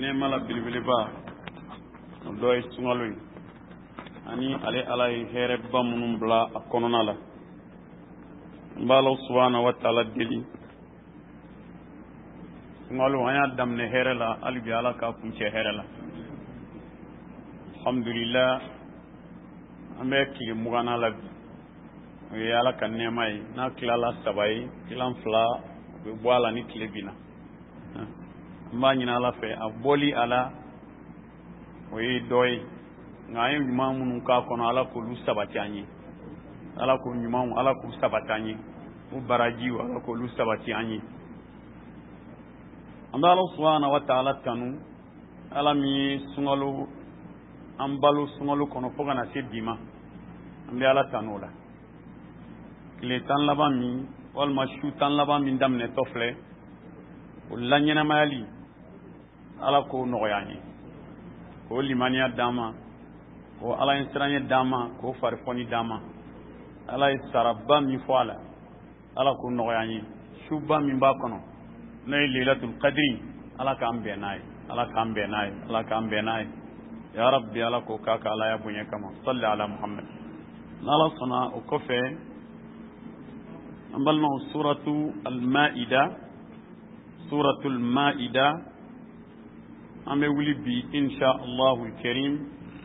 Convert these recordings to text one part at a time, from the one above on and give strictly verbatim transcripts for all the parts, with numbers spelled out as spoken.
nema la bilbiliba do yi sungalo ani ale ala yi here bamunum bla akonona la mbalo subhanahu wa ta'ala deli sungalo anya damne here la alibi ala ka kunche here la alhamdulillah ambe ki mugana la ya ala kan nema yi na klala sabai kilan fla be boala ni klebina mba nyina ala fe aboli ala oyi doy ngaye nyuma munu ka kono ala ko lu sabati anyi ala ko nyuma ala ko sabati anyi u baraji ala ko lu sabati anyi anda Allah subhanahu wa ta'ala tanu ala mi sungalo ambalu sungalo kono foga na sedima ambe ala tanu la kile tan laba mi wal mashu tan laba mi damne tofle ulanyana mali ala ko nogoyani ko limaniya dama ko ala insiranye dama ko farfoni dama ala sarabba mi fala ala ko nogoyani shuba mi ba kono nay lailatul qadri ala ka ambe nay ala ka ambe nay ala ka ambe nay ya rabbi ala ko kaka ala ya bunye kama salli ala muhammad ala sana o kofe ambalna suratu al-maida suratul maida ame wuli bi insha Allahul Karim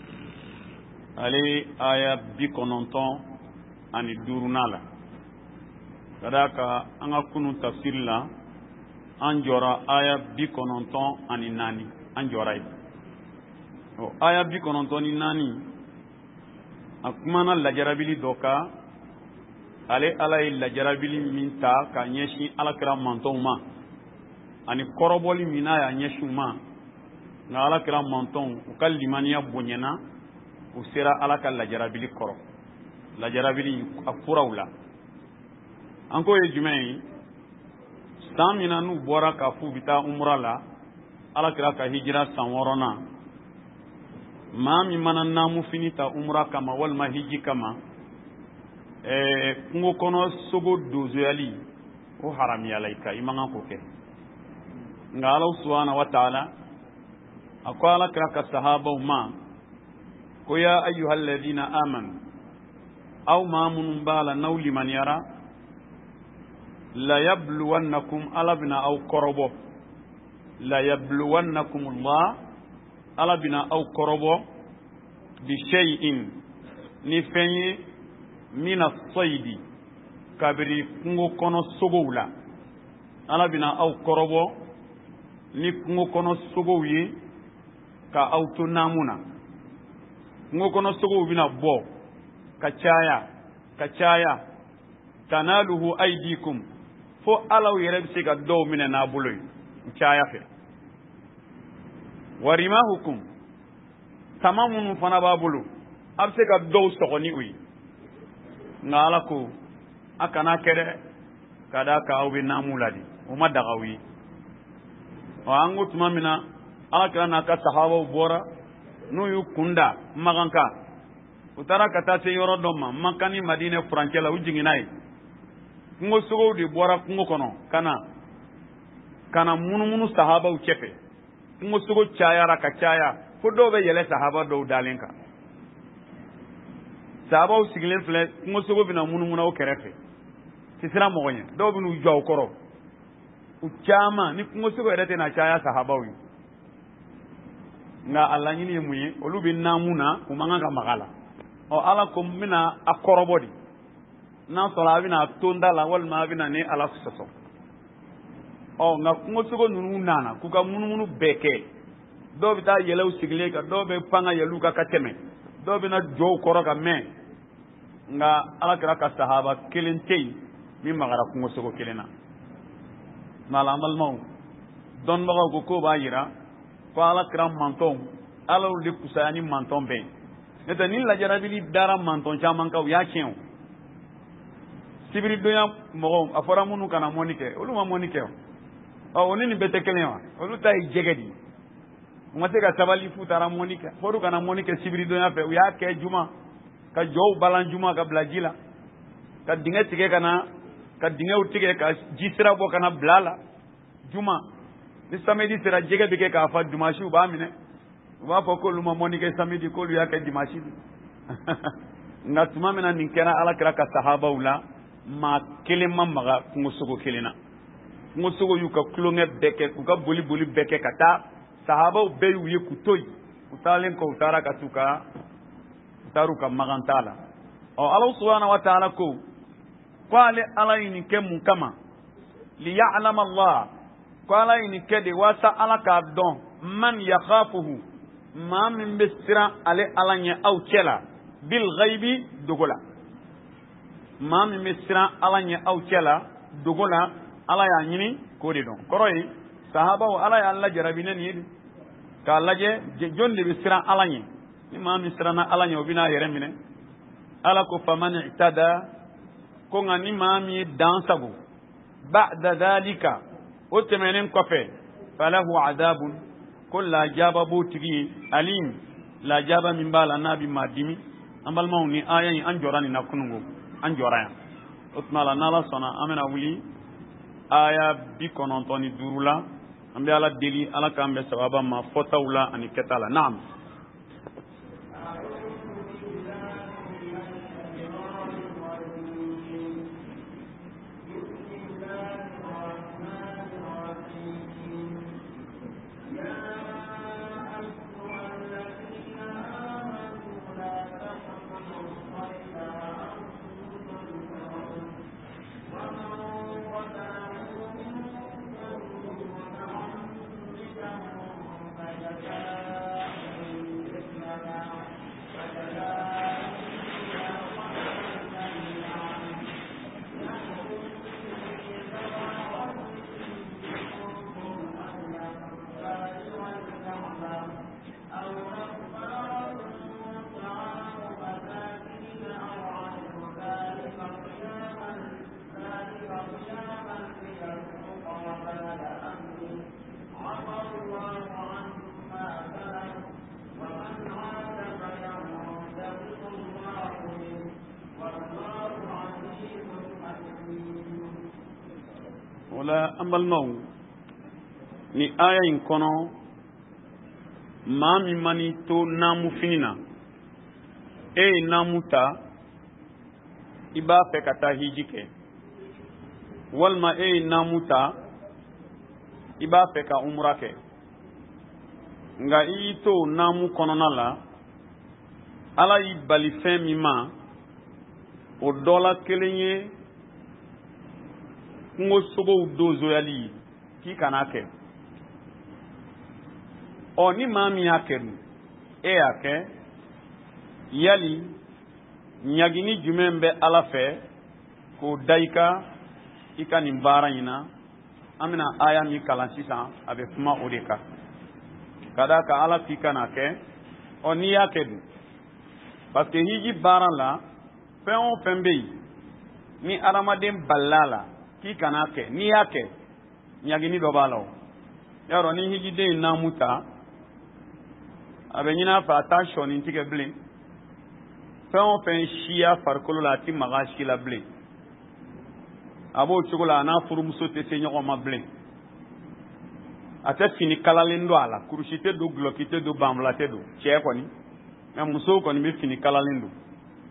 ale aya bi kononton ani duruna la kadaka anga kunu tafsir la anjora aya bi kononton ani nani anjora yi o aya bi kononton ni nani akumana lajarabili doka ale ala lajarabili minta ka nyeshi alakira manton ma ani koroboli mina ya nyeshuma na ala kira monton ukal limaniya bonyena usira ala kal lajarabili koro lajarabili afurawla anko ye jumai stamina nu bora ka fu bita umra la ala kira ka hijra sanworona mami manan namu finita umra kama wal mahiji kama eh kungo kono sogo dozo yali o harami alaika imanga ko ke nga Allah subhanahu wa ta'ala aqala kraka sahaba ma ko ya ayyuhal ladina amanu aw ma mun bala nawli man yara la yabluwannakum alabna aw qorobo la yabluwannakum Allah alabna aw qorobo bi shay'in ni fenyi min as-sayd kabri kungo kono sogowla alabna aw qorobo ni kungo kono sogo yi ka auto namuna kungo kono sogo bina bo ka chaya ka chaya tanaluhu aydikum fo alaw yere bi ga do mina na buloy chaya fe warimahukum tamamun fana babulu abse ga do sogoni uyi ngala ko akana kede kada ka awbi namuladi o madagawi wa ango tumamina alakira na ka sahaba bora no yu kunda maganka utara kata se yoro doma makani madina frankela ujinginai kungo sogo di bora kungo kono kana kana munu munu sahaba uchefe kungo sogo chaya raka chaya fodo be yele sahaba do dalenka sahaba usigilen fle kungo sogo bina munu munu o kerefe sisira mogonye do binu jwa koro uchama ni kungo sigo erete na chaya sahabawi nga Allah nyini muye olubi namuna umanga ka magala o ala ko mina akorobodi na sola bina tonda la wal ma bina ne ala soso o nga kungo sigo nunu nana kuka munu munu beke do bita yele usigle ka do be panga yelu ka kateme do bina jo koro ka me nga ala kira ka sahaba kelentei mi magara kungo sigo kelena mala amal maw don baga ko ko ba yira ko ala kram manton ala ul kusani manton be neta ni la jarabili dara manton chaman ka ya chen sibiri doya mo afara munu kana monike olu ma monike o oni ni bete kelewa olu tay jegedi ngate ka tabali fu tara monike foru kana monike sibiri doya fe ya ke juma ka jow balan juma ka blajila ka dinga tige kana ka dinga utige ka jisra bo kana blala juma ni samedi sera jɛgɛ bɛ kɛ k'a fa dimanche u b'a minɛ u b'a fɔ k'olu ma mɔni kɛ samedi k'olu y'a kɛ dimanche nka tuma min na nin kɛra alakira ka sahabaw la maa kelen ma maga kungosogo kelen na kungosogo y'u ka tulonkɛ bɛɛ kɛ k'u ka boli boli bɛɛ kɛ ka taa sahabaw bɛɛ y'u ye k'u to yen u taalen kɔ u taara ka t'u ka u taara u ka magan t'a la ɔ Ala subhanahu wa ta'ala ko ko ale Ala ye nin kɛ mun kama liya'lama Allah ko Ala ye nin kɛ de walasa Ala k'a dɔn man yakhafuhu maa min bɛ siran ale Ala ɲɛ aw cɛ la bil ghaibi dogo la maa min bɛ siran Ala ɲɛ aw cɛ la dogo la Ala y'a ɲini k'o de dɔn kɔrɔ ye sahabaw Ala y'a lajarabi ne nin ye de k'a lajɛ jɔn de bɛ siran Ala ɲɛ ni maa min siranna Ala ɲɛ o bɛ n'a yɛrɛ minɛ Ala ko faman i'tada ko nka ni maa min ye dan sago ba'da dhalika o tɛmɛnen kɔfɛ falahu adabun ko lajaba b'o tigi ye alim lajaba min b'a la n'a bɛ maa dimi an balimaw ni aya in an jɔra nin na kunungo an jɔra yan o tuma la n'Ala sɔnna an bɛna wuli aya bi kɔnɔntɔn ni duuru la an bɛ Ala deli Ala k'an bɛ sababa ma fɔtaw la ani kɛta la naam wala an balimaw ni aya in kɔnɔ maa min mani to naamu fini na e ye naamu ta i b'a fɛ ka taa hiji kɛ walima e ye naamu ta i b'a fɛ ka umra kɛ nka i y'i to naamu kɔnɔna la Ala y'i bali fɛn min ma o dɔ la kelen ye kungosogow dozoyali k'i kana kɛ ɔ ni maa min y'a kɛ dun e y'a kɛ yali ɲagini jumɛn bɛ Ala fɛ k'o da i ka i ka nin baara in na an bɛna aya min kalan sisan a bɛ kuma o de kan ka d'a kan Ala k'i kana kɛ ɔ n'i y'a kɛ dun parce que hiji baara la fɛn o fɛn bɛ yen ni adamaden balila la k'i kana kɛ n'i y'a kɛ ɲagini dɔ b'a la o y'a dɔn ni hijiden ye naamu ta a bɛ ɲini a fɛ a t'a sɔɔni tigɛ bilen fɛn o fɛn siya farikolo la a ti maga si la bilen a b'o cogo la a n'a furumuso tɛ se ɲɔgɔn ma bilen a tɛ fini kalalen don a la kurusi tɛ don gulɔki tɛ don banfula tɛ don cɛ kɔni nka musow kɔni bɛ fini kalalen don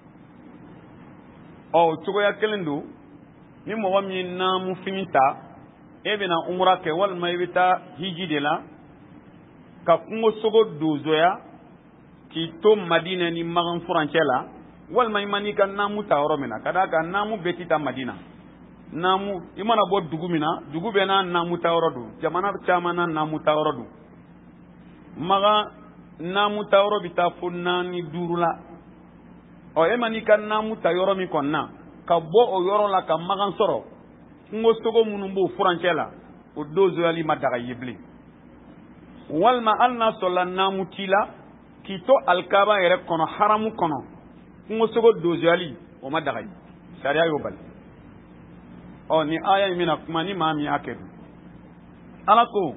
ɔ o cogoya kelen don ni mɔgɔ min ye naamu fini ta e bɛna umra kɛ walima i bɛ taa hiji de la ka kungosogo dozoya k'i to Madina ni Magan furancɛ la walima i ma n'i ka naamu ta yɔrɔ min na ka d'a kan naamu bɛɛ tɛ taa Madina naamu i mana bɔ dugu min na dugu bɛɛ n'a naamu ta yɔrɔ don jamana caman n'a naamu ta yɔrɔ don Magan naamu ta yɔrɔ bɛ taa fo naani duuru la ɔ e ma n'i ka naamu ta yɔrɔ min kɔni na ka bɔ o yɔrɔ la ka Magan sɔrɔ kungosogo minnu b'o furancɛ la o dozoyali ma daga ye bilen walima hali n'a sɔrɔla naamu t'i la k'i to alikaba yɛrɛ kɔnɔ haramu kɔnɔ kungosogo dozoyali o ma daga ye sariya y'o bali ɔ ni aya in bɛna kuma ni maa min y'a kɛ dun Ala ko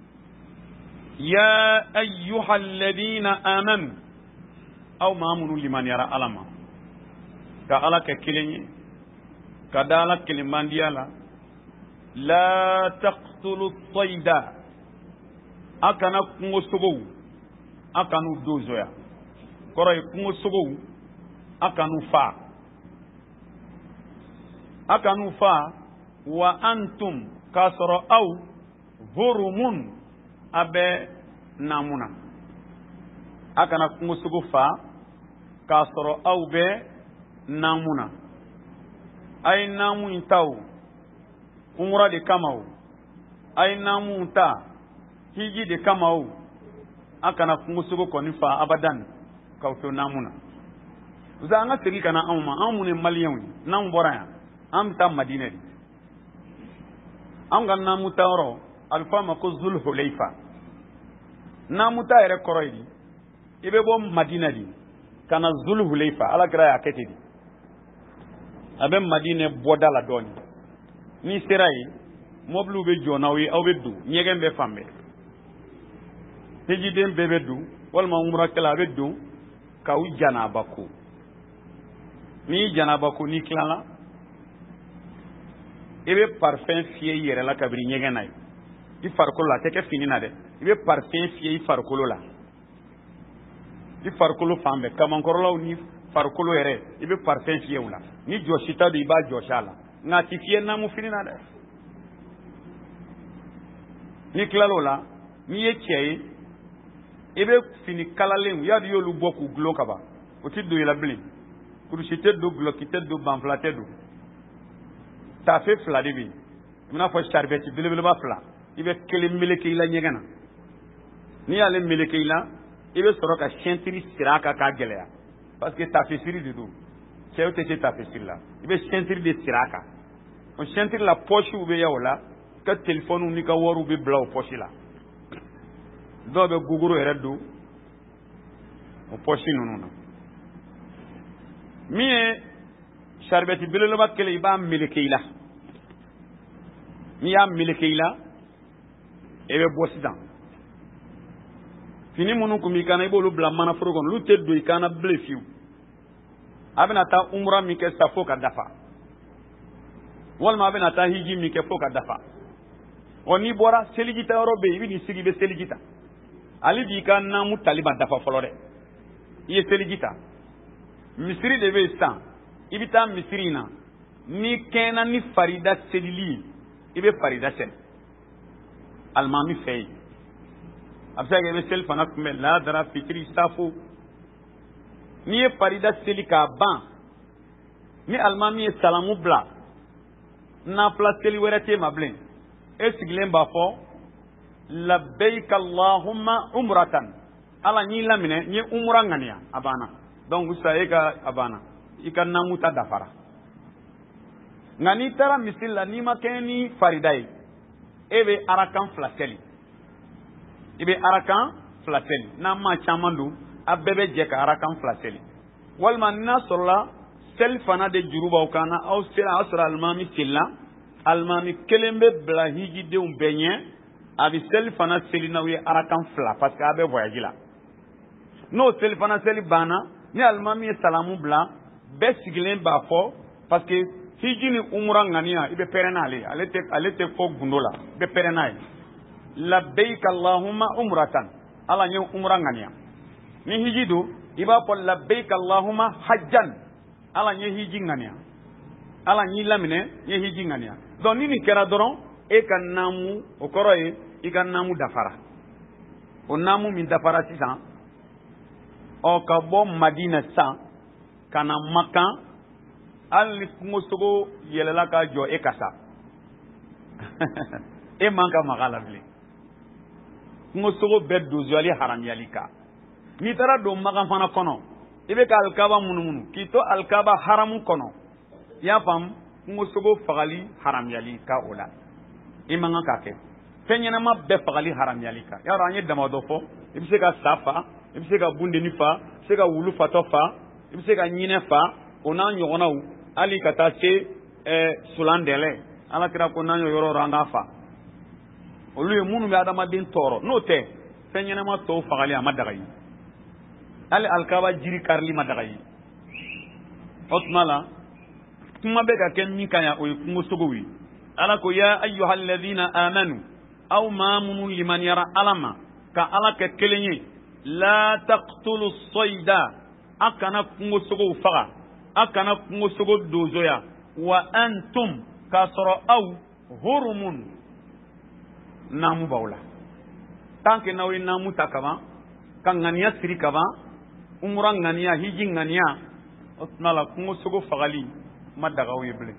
ya ayyuhal ladina amanu aw maa minnu limaniyara Ala ma ka Ala kɛ kelen ye ka da Ala kelenbandiya la la taqtulu tayda akana kungo sogo akanu dozoya koro e kungo sogo akanu fa akanu fa wa antum kasoro aw hurumun abe namuna akana kungo sogo fa kasoro aw be namuna ay namu taw umra de kamau ay namu ta hiji de kamau akana kungo sogo koni fa abadan kawto namuna za nga siri kana amma amune maliyan nan boraya am ta madina di am ga namu tawro alfa mako zul hulayfa namu ta ere koroidi ibe bo madina di kana zul hulayfa ala kra ya kete di abe madina boda la doni ni serai moblu be jonawi aw be du nyegen be fambe teji dem bebe du wal ma umra kala be du kaw janaba ko ni janaba ko ni klala ebe parfum fiye yere la kabri nyegen nay di farkolo la teke finina de ebe parfum fiye farkolo la di farkolo fambe kamankoro la ni farkolo yere ebe parfum fiye wala ni joshita di ba joshala ngati fiye na mu finina de ni klalo la ni yechei ebe fini kalalen ya di yolu boku glo kaba o ti do yela blin kurushite do glokite do banflate do ta fe fla de bi mina fo charbeti bele bele ba fla ibe kele meleke ila nyegana ni ale meleke ila ibe soroka chentiri siraka ka gelea parce que ta fe siri du do c'est te ta fe siri la ibe chentiri de siraka on chentiri la poche ube ya wala ka telephone ni ka woru be bla o poche la do be guguru eredu o poche nunu na mi charbeti bele lo ba kele iba meleke ila mi ya meleke ila ebe bosidan fini munu kumi kana ibolu bla mana frogon lu teddo ikana blefiu abena ta umra mi ke safo ka dafa wal ma abena ta hiji mi ke foka dafa oni bora seligita robe ibi ni sigi be seligita ali di kan na mu taliba dafa folore iye seligita misri de be sta ibita misri na ni kena ni farida selili ibe farida sel almami fay absa ge be sel fana kume la dara fitri safo ni e farida selika ban ni almami e salamu bla na place seli werete mablen e siglen ba fo labbaik allahumma umratan ala ni lamine ni umra ngania abana donc sa e ka abana ikan namuta dafara ngani tara misilla ni makeni faridai ebe arakan flaseli ebe arakan flaseli na ma chamandu abebe je ka arakan flaseli walma na solla sel fana de juruba kana aw sira asra almami silla almami kelembe blahiji de umbenye abi sel fana selina wi arakan fla parce que abe voyage la no sel fana seli bana ni almami salamu bla be siglen ba fo parce que hijini umra ngania ibe perenale alete alete fo gundola be perenale labbaik allahumma umratan ala nyu umra ngania ni hijidu iba ko labbaik allahumma hajjan ala nyu hiji ngania ala nyi lamine nyi hiji ngania donc ni ni kera doron e kan namu o koroye e kan namu dafara o namu min dafara sisan o ka bo madina san kana makan al ni kungo sogo yelela ka jo e kasa e manka magala bile kungo sogo bed do zali haram yalika ni tara do magan fana kono ibe ka alkaba munu munu kito alkaba haramu kono ya fam kungo sogo fagali haram yalika ola e manga ka ke fenyana ma be fagali haram yalika ya ranye dama do fo ibe se ka safa ibe se ka bunde ni fa se ka wulu fatofa ibe se ka nyine fa ona nyogona u ali kata se eh sulandele ala kira ko nanyo yoro ranga fa olu ye munu be adama din toro no te fenyana ma to fagali amadagai ali alkaba jiri karli madagai otmala kuma be ka ken min kanya o kungo sogowi ala ko ya ayyuhal ladhina amanu aw ma munu liman yara alama ka ala kɛ kelen ye la taqtulu sayda a kana kungosogow faga a kana kungosogo donzoya wa antum k'a sɔrɔ aw hurumun naamu b'aw la tant que n'aw ye naamu ta kaban ka ŋaniya siri kaban umura ŋaniya hiji ŋaniya o tuma la kungosogo fagali ma daga aw ye bilen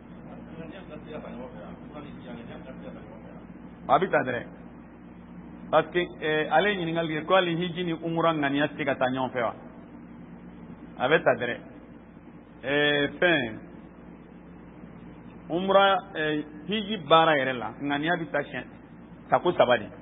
a bɛ taa dɛrɛ parce que ale ye ɲininkali kɛ ko hali hiji ni umura ŋaniya tɛ ka taa ɲɔgɔn fɛ wa a bɛ taa dɛrɛ fɛn umura hiji baara yɛrɛ la ŋaniya bɛ taa siɲɛ tako saba de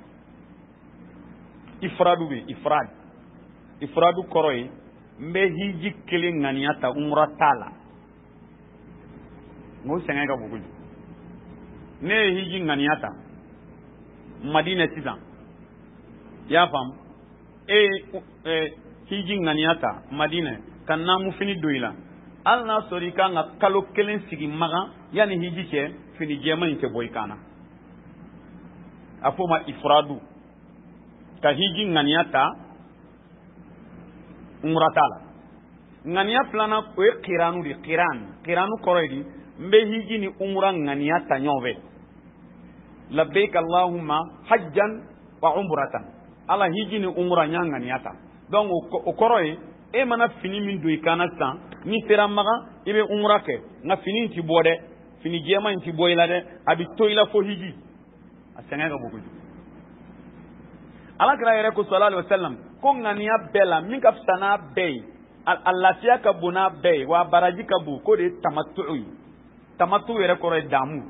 ifradu bɛ ifrad ifradu kɔrɔ ye n bɛ hiji kelen ŋaniya ta umura t'a la n ko sɛgɛn ka bon kojugu ne ye hiji ŋaniya ta madina sisan i y'a faamu e ye hiji ŋaniya ta madina ka naamu fini don i la hali n'a sɔrɔ i kan ka kalo kelen sigi magan yanni hiji cɛ fini jɛma in tɛ bɔ i kan na a fɔ o ma ifradu ka hiji ŋaniya ta umra t'a la ŋaniya filanan o ye kiranu de kiran kiranu kɔrɔ ye di n bɛ hiji ni umra ŋaniya ta ɲɔgɔn fɛ labbaik allahumma hajjan wa umratan ala hiji ni umra ɲa ŋaniya ta donc o kɔrɔ ye e mana fini min don i kan na sisan ni sera magan i bɛ umra kɛ nka fini in ti bɔ dɛ fini jɛma in ti bɔ i la dɛ a bɛ to i la fo hiji a sɛgɛn ka bon kojugu alakira yɛrɛ ko sallallahu alaihi wasallam ko ŋaniya bɛɛ la min ka fisa n'a bɛɛ ye a lafiya ka bon n'a bɛɛ ye wa a baraji ka bon k'o de ye tamatu ye tamatu yɛrɛ kɔrɔ ye daamu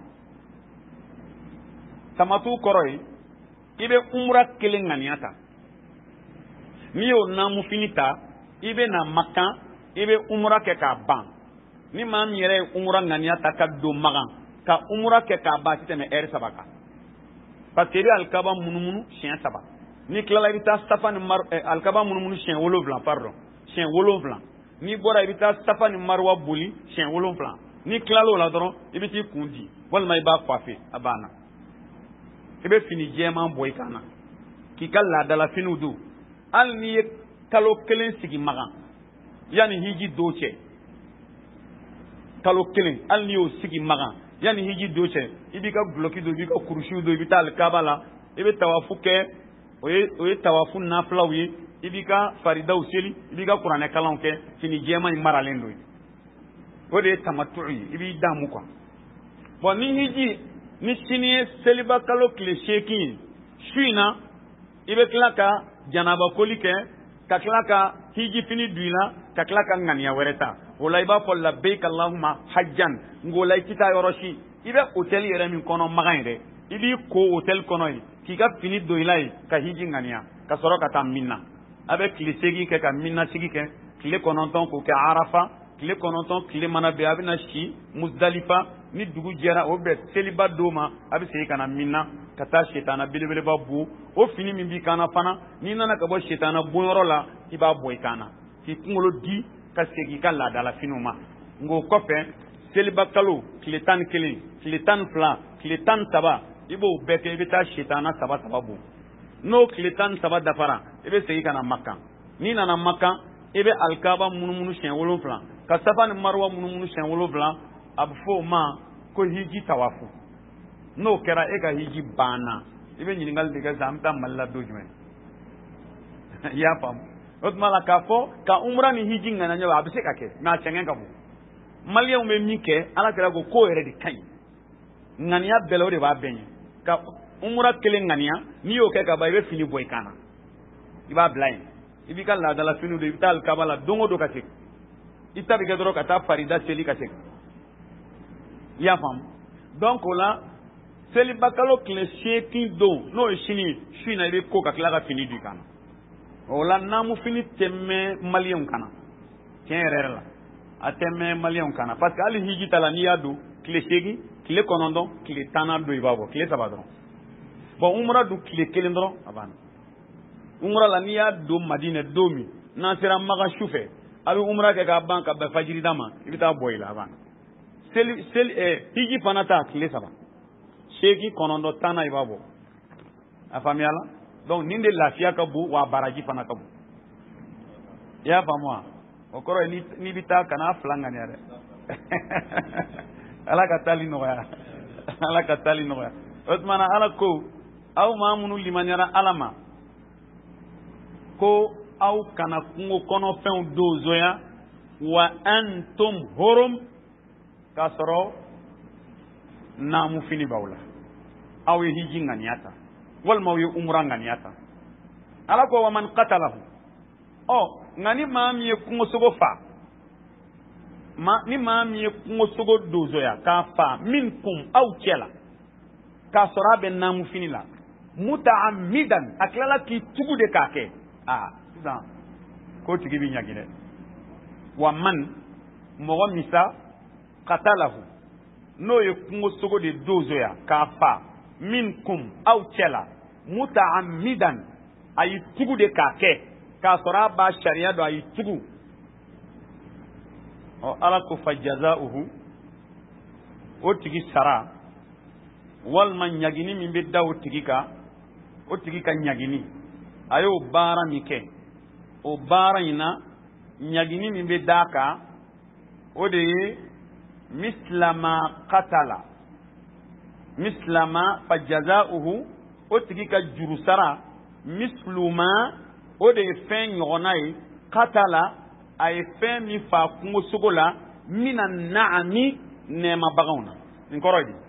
tamatu kɔrɔ ye i bɛ umra kelen ŋaniya ta n'i y'o naamu fini ta i bɛ na makan i bɛ umra kɛ k'a ban ni maa min yɛrɛ ye umra ŋaniya ta ka don magan ka umra kɛ k'a ban a tɛ tɛmɛ ɛri saba kan parce que i bɛ alikaba munumunu siɲɛ saba ni tilala i bɛ taa safa ni mar alikaba munumunu siɲɛ wolonwula pardon siɲɛ wolonwula n'i bɔra i bɛ taa safa ni mariwa boli siɲɛ wolonwula n'i tilal'o la dɔrɔn i bɛ t'i kun di walima i b'a coiffer a banna i bɛ fini jɛman bɔ i kan na k'i ka laadala finiw don hali n'i ye kalo kelen sigi magan yanni hiji don cɛ kalo kelen hali n'i y'o sigi magan yanni hiji don cɛ i b'i ka guloki don i b'i ka kurusiw don i bɛ taa alikaba la i bɛ tawafu kɛ o ye o ye tawafu nafilaw ye i b'i ka faridaw seli i b'i ka kuranɛ kalanw kɛ fini jɛman in maralen don o de ye tamatu ye i b'i damu quoi bon ni hiji ni sini ye seliba kalo tile seegin ye su in na i bɛ tila ka janaba koli kɛ ka tila ka hiji fini don i la ka tila ka ŋaniya wɛrɛ ta o la i b'a fɔ labbaik allahumma hajjan ngo la i tɛ taa yɔrɔ si i bɛ hôtel yɛrɛ min kɔnɔ magan yɛrɛ i b'i ko hôtel kɔnɔ yen k'i ka fini don i la yen ka hiji ŋaniya ka sɔrɔ ka taa minna a bɛ tile seegin kɛ ka minna sigi kɛ tile kɔnɔntɔn k'o kɛ arafa tile kɔnɔntɔn tile mana bɛn a bɛna si musdalifa ni dugu jɛra o bɛ seliba don ma a bɛ segin ka na minna ka taa sitana belebeleba bon o fini min b'i kan na fana n'i nana ka bɔ sitana bonyɔrɔ la i b'a bɔ i kan na k'i kunkolo di ka segin i ka laadala finiw ma nka o kɔfɛ seliba kalo tile tan ni kelen tile tan ni fila tile tan ni saba i b'o bɛɛ kɛ i bɛ taa sitana saba saba bon n'o tile tan ni saba dafara i bɛ segin ka na makan n'i nana makan i bɛ alikaba munumunu siɲɛ wolonwula ka safa ni mariwa munumunu siɲɛ wolonwula a bɛ fɔ o ma ko hiji tawafu n'o kɛra e ka hiji banna i bɛ ɲininkali de kɛ sisan an bɛ taa mali la don jumɛn i y'a faamu o tuma la k'a fɔ ka umra ni hiji ŋaniya ɲɔgɔn a bɛ se ka kɛ mɛ a sɛgɛn ka bon maliyɛnw bɛ min kɛ ala kɛra ko k'o yɛrɛ de ka ɲi ŋaniya bɛɛ la o de b'a bɛɛ ɲɛ ka umra kelen ŋaniya n'i y'o kɛ ka ban i bɛ fini bɔ i kan na i b'a bila yen i b'i ka laadala finiw don i bɛ taa alikaba la don o don ka segin i ta bɛ kɛ dɔrɔn ka taa farida seli ka segin i y'a faamu donc o la seliba kalo tile seegin don n'o ye sini ye su in na i bɛ ko ka tila ka fini don i kan na o la naamu fini tɛ mɛn maliyɛnw kan na tiɲɛ yɛrɛ yɛrɛ la a tɛ mɛn maliyɛnw kan na parce que hali hiji ta la n'i y'a don tile seegin tile kɔnɔntɔn tile tannan don i b'a bɔ tile saba dɔrɔn bon umra dun tile kelen dɔrɔn a banna umra la n'i y'a don madinɛ don min n'an sera magan su fɛ a bɛ umra kɛ k'a ban ka bɛn fajirida ma i bɛ taa bɔ i la a banna seli seli ɛ hiji fana ta tile saba seegin kɔnɔntɔn tannan i b'a bɔ a faamuyala donc nin de lafiya ka bon wa baraji fana ka bon i y'a faamu wa o kɔrɔ ye n'i bɛ taa kana fila ŋaniya dɛ ala ka taali nɔgɔya ala ka taali nɔgɔya o tuma na ala ko aw maa minnu limaniyara ala ma ko aw kana kungo kɔnɔfɛnw donzoya wa antum hurum k'a sɔrɔ naamu fini b'aw la aw ye hiji ŋaniya ta walima aw ye umura ŋaniya ta ala ko wa man qatalahu ɔ nka ni maa min ye kungosogo fa ma ni maa min ye kungosogo donzoya k'a fa min kun aw cɛ la k'a sɔrɔ a bɛ naamu fini la mutaamidan a tilala k'i tugu de k'a kɛ aa sisan k'o tigi bɛ ɲagi dɛ wa man mɔgɔ min sa qatalahu n'o ye kungosogo de donzoya k'a fa min kun aw cɛ la mutaamidan a y'i tugu de k'a kɛ k'a sɔrɔ a b'a sariya dɔn a y'i tugu ɔ ala ko fa jazauhu o tigi sara walima ɲagini min bɛ da o tigi kan o tigi ka ɲagini a y'o baara min kɛ o baara in na ɲagini min bɛ d'a kan o de ye mislama qatala mislama fa jazauhu o tigi ka juru sara misluma o de ye fɛn ɲɔgɔnna ye qatala a ye fɛn min fa kungosogo la mina na'ami nɛɛmabaganw na nin kɔrɔ ye di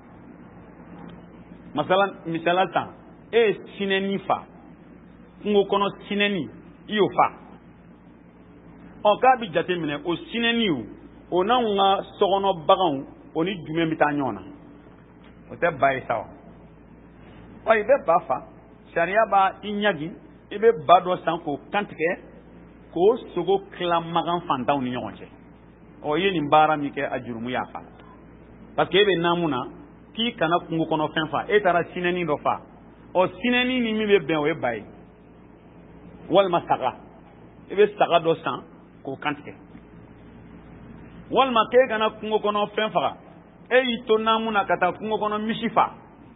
masala misala tan e ye sinɛni fa kungo kɔnɔ sinɛni i y'o fa ɔ k'a bɛ jate minɛ o sinɛni o o n'anw ka sokɔnɔ baganw o ni jumɛn bɛ taa ɲɔgɔn na o tɛ ba ye sa wa ɔ i bɛ ba fa sariya b'a i ɲagi i bɛ ba dɔ san k'o kantigɛ k'o sogo tila magan fantanw ni ɲɔgɔn cɛ ɔ i ye nin baara min kɛ a jurumu y'a fa parce que e bɛ naamu na k'i kana kungo kɔnɔ fɛn fa e taara sinɛni dɔ fa ɔ sinɛni ni min bɛ bɛn o ye ba ye walima saga i bɛ saga dɔ san k'o kantigɛ walima k'e kana kungo kɔnɔ fɛn faga e y'i to naamu na ka taa kungo kɔnɔ misi fa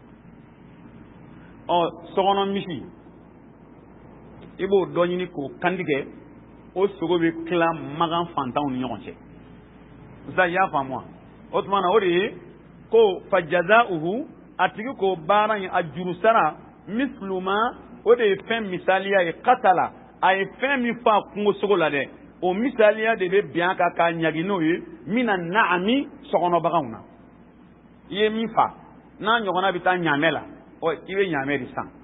ɔ sokɔnɔ misi i b'o dɔ ɲini k'o kantigɛ o sogo bɛ tila magan fantanw ni ɲɔgɔn cɛ sisan i y'a faamu wa o tuma na o de ye ko fa jazauhu a tigi k'o baara in a juru sara misluma o de ye fɛn misaliya ye qatala a ye fɛn min fa kungosogo la dɛ o misaliya de bɛ bɛn a kan k'a ɲagi n'o ye mina na'ami sokɔnɔbaganw na i ye min fa n'a ɲɔgɔnna bɛ taa ɲaamɛ la ɔ i bɛ ɲaamɛ de san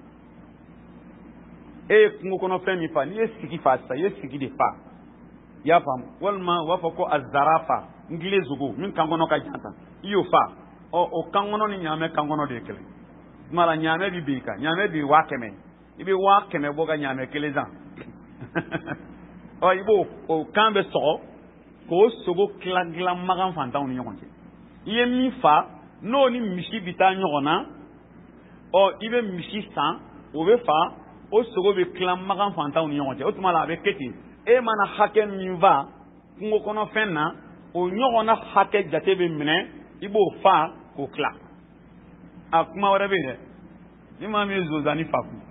e ye kungo kɔnɔ fɛn min fa n'i ye sigi fa sisan i ye sigi de fa i y'a faamu walima u b'a fɔ ko a zara fa ngile zogo min kan kɔnɔ ka jan tan i y'o fa ɔ o kan kɔnɔ ni ɲaamɛ kan kɔnɔ de ye kelen tuma la ɲaamɛ bɛ bin i kan ɲaamɛ bɛ waa kɛmɛ i bɛ waa kɛmɛ bɔ ka ɲaamɛ kelen san ɔ i b'o o kan bɛ sɔgɔ k'o sogo tila dilan magan fantanw ni ɲɔgɔn cɛ i ye min fa n'o ni misi bɛ taa ɲɔgɔn na ɔ i bɛ misi san o bɛ fa o sogo bɛ tila magan fantanw ni ɲɔgɔn cɛ o tuma la a bɛ kɛ ten e mana hakɛ min fa kungo kɔnɔ fɛn na o ɲɔgɔnna hakɛ jate bɛ minɛ i b'o fa k'o tila a kuma wɛrɛ bɛ yen dɛ ni maa min ye zonzanni fa kun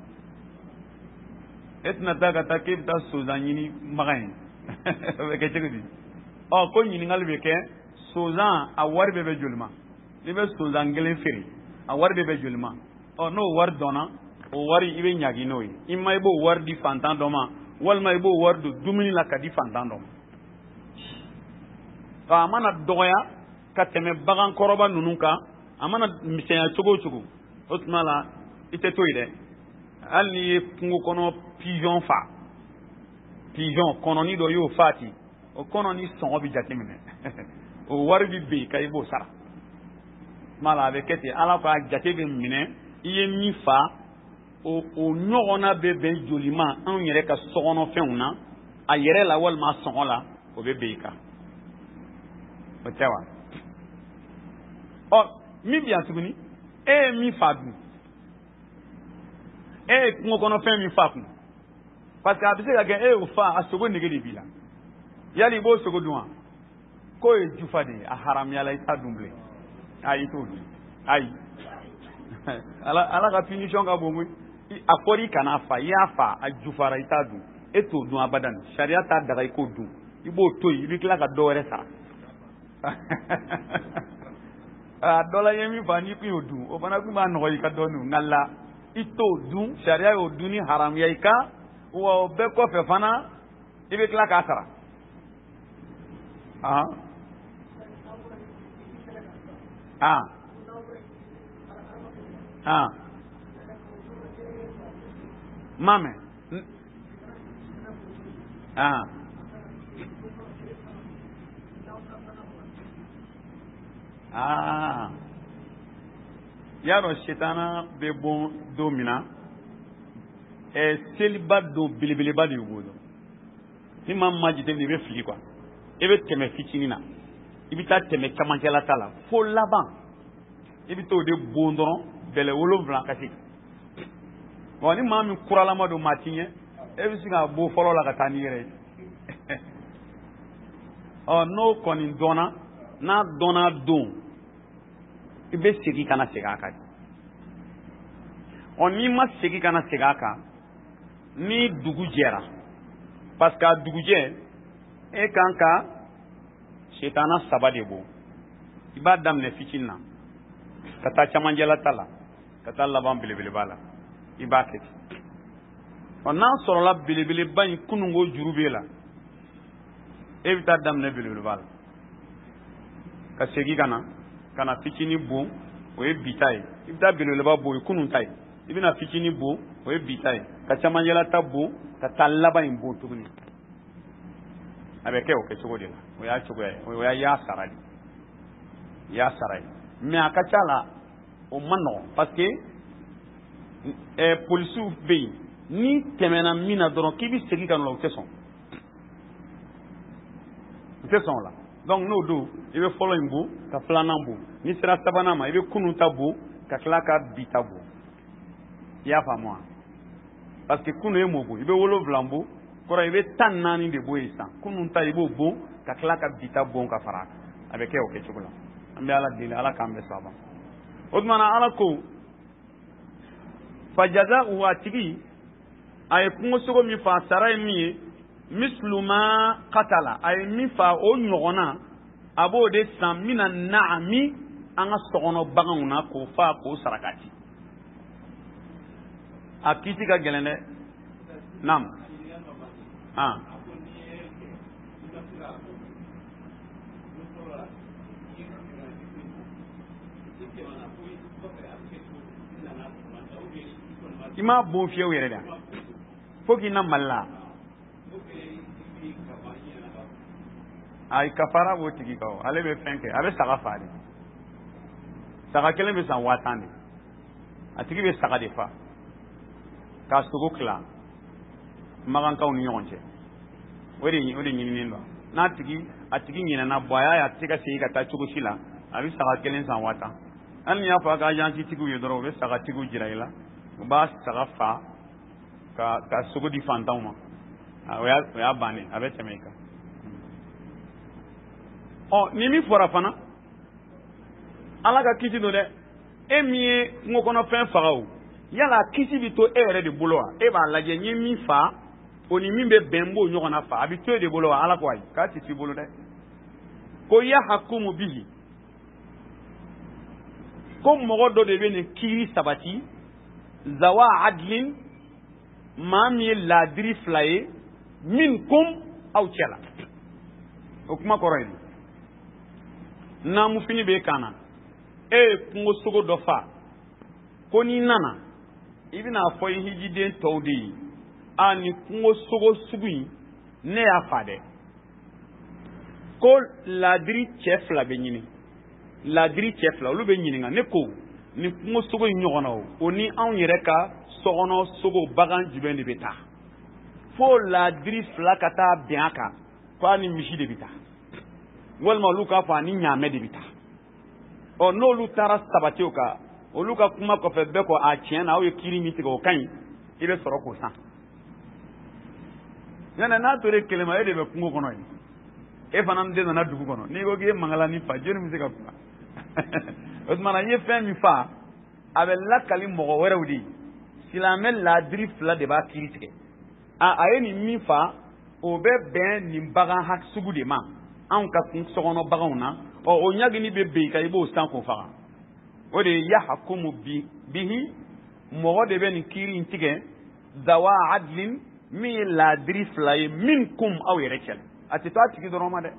e tɛna taa ka taa k'e bɛ taa sonsan ɲini magan ye o bɛ kɛ cogo di ɔ ko ɲininkali bɛ kɛ sonsan a wari bɛɛ bɛ joli ma n'i bɛ sonsan kelen feere a wari bɛɛ bɛ joli ma ɔ n'o wari dɔnna o wari i bɛ ɲagi n'o ye i ma i b'o wari di fantan dɔ ma walima i b'o wari don dumuni la ka di fantan dɔ ma a mana dɔgɔya ka tɛmɛ bagan kɔrɔba ninnu kan a mana misɛnya cogo o cogo o tuma la i tɛ to yen dɛ hali n'i ye kungo kɔnɔ pigeon fa pigeon kɔnɔni dɔ y'o fa ten o kɔnɔni sɔngɔ bɛ jate minɛ o wari bɛ ben ka i b'o sara tuma la a bɛ kɛ ten ala ko a jate bɛ minɛ i ye min fa o o ɲɔgɔnna bɛ bɛn joli ma anw yɛrɛ ka sokɔnɔfɛnw na a yɛrɛ la walima a sɔngɔ la o bɛ bɛn i kan o tɛ wa ɔ min bɛ yan tuguni e ye min fa dun e ye kungo kɔnɔfɛn min fa kun parce que a bɛ se ka kɛ e y'o fa a sogo nege de b'i la yali i b'o sogo dun wa k'o ye jufa de ye a haramuyala i t'a dun bilen ayi i t'o dun ayi ala ala ka punition ka bon koyi a fɔra i kana fa i y'a fa a jufara i t'a dun e t'o dun abadan sariya t'a daga i k'o dun i b'o to yen i bɛ tila ka dɔ wɛrɛ sara a dɔ la i ye min fa n'i kun y'o dun o fana kun b'a nɔgɔ i ka dɔɔnin nka la i t'o dun sariya y'o dun ni haramuya i kan wa o bɛɛ kɔfɛ fana i bɛ tila k'a sara ah ah ah mame ah ah y'a dɔn sitana bɛ bɔ don min na ɛ seliba don belebeleba de y'u bolo ni maa min ma jateminɛ i bɛ fili quoi i bɛ tɛmɛ fitinin na i bɛ taa tɛmɛ camancɛla ta la fo laban i bɛ t'o de bon dɔrɔn bɛlɛ wolonwula ka se bon ni maa min kuralama don maa ti ɲɛ e bɛ se ka bɔ fɔlɔ la ka taa n'i yɛrɛ ye ɔ n'o kɔni dɔnna n'a dɔnna don i bɛ segin ka na segin a kan ɔ n'i ma segin ka na segin a kan ni dugu jɛra parce que a dugujɛ e kan ka sitana saba de bɔ i b'a daminɛ fitinin na ka taa camancɛla ta la ka taa laban belebeleba la i b'a kɛ ten ɔ n'a sɔrɔla belebeleba in kununko juru b'e la e bɛ taa daminɛ belebeleba la ka segin ka na ka na fitinin bon o ye bi ta ye i bɛ taa belebeleba bon o ye kunun ta ye i bɛna fitinin bon o ye bi ta ye ka camancɛla ta bon ka taa laban in bon tuguni a bɛ kɛ o kɛcogo de la o y'a cogoya ye o y'a y'a sara de i y'a sara ye mais a ka ca la o ma nɔgɔn parce que ɛ polisiw bɛ yen n'i tɛmɛna min na dɔrɔn k'i bɛ segin ka na o tɛ sɔn u tɛ sɔn o la donc n'o don i bɛ fɔlɔ in bon ka filanan bon n'i sera sabanan ma i bɛ kunun ta bon ka tila ka bi ta bon i y'a faamu wa parce que kunun ye mun bon i bɛ wolonwula bon kɔrɔ i bɛ tan naani de bɔ yen sisan kunun ta i b'o bon ka tila ka bi ta bon ka fara a bɛ kɛ o kɛcogo la an bɛ ala deli ala k'an bɛ saba o tuma na ala ko fajaza wa tigi a ye kungosogo min fa sara ye min ye misluma katala a ye min fa o ɲɔgɔnna a b'o de san mina naami an ka sɔgɔnɔ baganw na k'o fa k'o sarakati a kisi ka gɛlɛn dɛ naam ah i ma bon fiyewu yɛrɛ da fo k'i na mali la ayi kafara b'o tigi kan ale bɛ fɛn kɛ a bɛ saga fa de saga kelen bɛ san waa tan de a tigi bɛ saga de fa k'a sogo tila magankaw ni ɲɔgɔn cɛ o de o de ɲininen don n'a tigi a tigi ɲinɛna bɔ a y'a ye a tɛ se ka segin ka taa cogo si la a bɛ saga kelen san waa tan hali ni y'a fɔ a ka ajansi tigiw ye dɔrɔn u bɛ saga tigiw jira i la u b'a saga fa ka ka sogo di fantanw ma o y'a o y'a bannen a bɛ tɛmɛ i kan ɔ ni min fɔra fana ala ka kisi don dɛ e min ye kungo kɔnɔfɛn faga o yala kisi bɛ to e yɛrɛ de bolo wa e b'a lajɛ n ye min fa o ni min bɛ bɛn n b'o ɲɔgɔn na fa a bɛ to e de bolo wa ala ko ayi k'a tɛ t'i bolo dɛ ko yahakumu bihi ko mɔgɔ dɔ de bɛ nin kiiri sabati zawa adlin maa min ye laadiri fila ye min kum aw cɛ la o kuma kɔrɔ ye naamufini b'e kan na e ye kungosogo dɔ fa ko n'i nana i bɛna fɔ i hijiden tɔw de ye a nin kungosogo sugu in ne y'a fa dɛ ko laadiri cɛ fila bɛ ɲini laadiri cɛ fila olu bɛ ɲininka ne ko nin kungosogo in ɲɔgɔn na o o ni anw yɛrɛ ka sɔkɔnɔ sogo bagan jumɛn de bɛ taa fo laadiri fila ka taa bɛn a kan k'a ni misi de bɛ taa walima olu k'a fɔ a ni ɲaamɛ de bɛ taa ɔ n'olu taara sabati o kan olu ka kuma kɔfɛ bɛɛ ko a tiɲɛ na aw ye kiiri min tigɛ o ka ɲi i bɛ sɔrɔ k'o san yanni n'a tora kelen ma e de bɛ kungo kɔnɔ yen e fana den nana dugu kɔnɔ n'i ko k'i ye mangala ni fa jɔnni bɛ se ka kuma o tuma na n ye fɛn min fa a bɛ lakali mɔgɔ wɛrɛw de ye silamɛ laadiri fila de b'a kiiri tigɛ a a ye nin min fa o bɛ bɛn nin bagan ha sugu de ma anw ka sokɔnɔ baganw na ɔ o ɲagini bɛ ben kan i b'o san k'o faga o de ye yahakumu bi bihi mɔgɔ de bɛ nin kiiri in tigɛ dawa adlin min ye laadiri fila ye minkum aw yɛrɛ cɛla a tɛ to a tigi dɔrɔn ma dɛ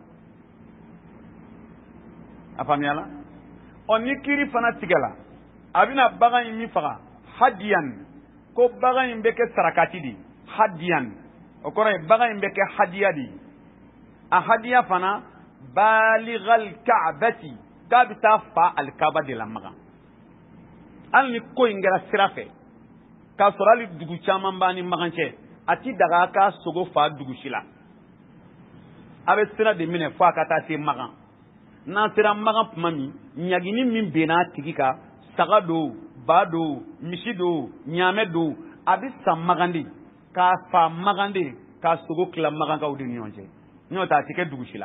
a faamuyala ɔ ni kiiri fana tigɛla a bɛna bagan in min faga hadiyan ko bagan in bɛ kɛ sarakati de hadiyan o kɔrɔ ye bagan in bɛ kɛ hadiya de a hadiya fana baligal ka'bati k'a bɛ taa fa alikaba de la maga hali ni ko in kɛra sira fɛ k'a sɔrɔ hali dugu caman b'a ni magan cɛ a ti daga a ka sogo fa dugu si la a bɛ sira de minɛ fo a ka taa se magan n'an sera magan tuma min ɲagini min bɛnna a tigi kan saga do ba do misi do ɲaamɛ do a bɛ san magan de k'a fa magan de k'a sogo tila magankaw de ni ɲɔgɔn cɛ n'o tɛ a tɛ kɛ dugu si la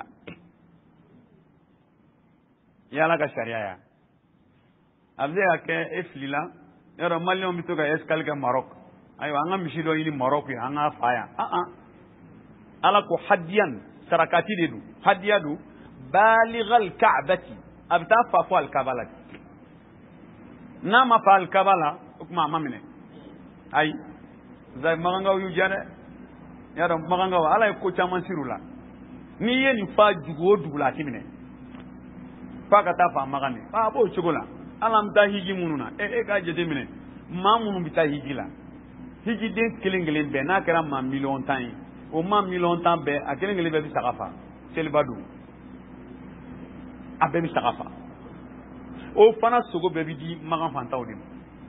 yala ka sariya ya a bɛ se ka kɛ e filila yɔrɔ maliyɛnw bɛ to ka escale kɛ Maroc ayiwa an ka misi dɔ ɲini Maroc ye an k'a fa yan ah ah ala ko hadiyan sarakati de don hadiya don baligal ka'bati a bɛ taa fa fo alikaba la n'a ma fa alikaba la o tuma a ma minɛ ayi zai magankaw y'u diya dɛ y'a dɔn magankaw ala ye ko caman siri u la n'i ye nin fa dugu o dugu la a ti minɛ f'a ka taa fa magan de a b'o cogo la ala an bɛ taa hiji minnu na e e k'a jate minɛ maa minnu bɛ taa hiji la hijiden kelen kelen bɛɛ n'a kɛra maa miliyɔn tan ye o maa miliyɔn tan bɛɛ a kelen kelen bɛɛ bɛ saga fa seliba don a bɛɛ bɛ saga fa o fana sogo bɛɛ bɛ di magan fantaw de ma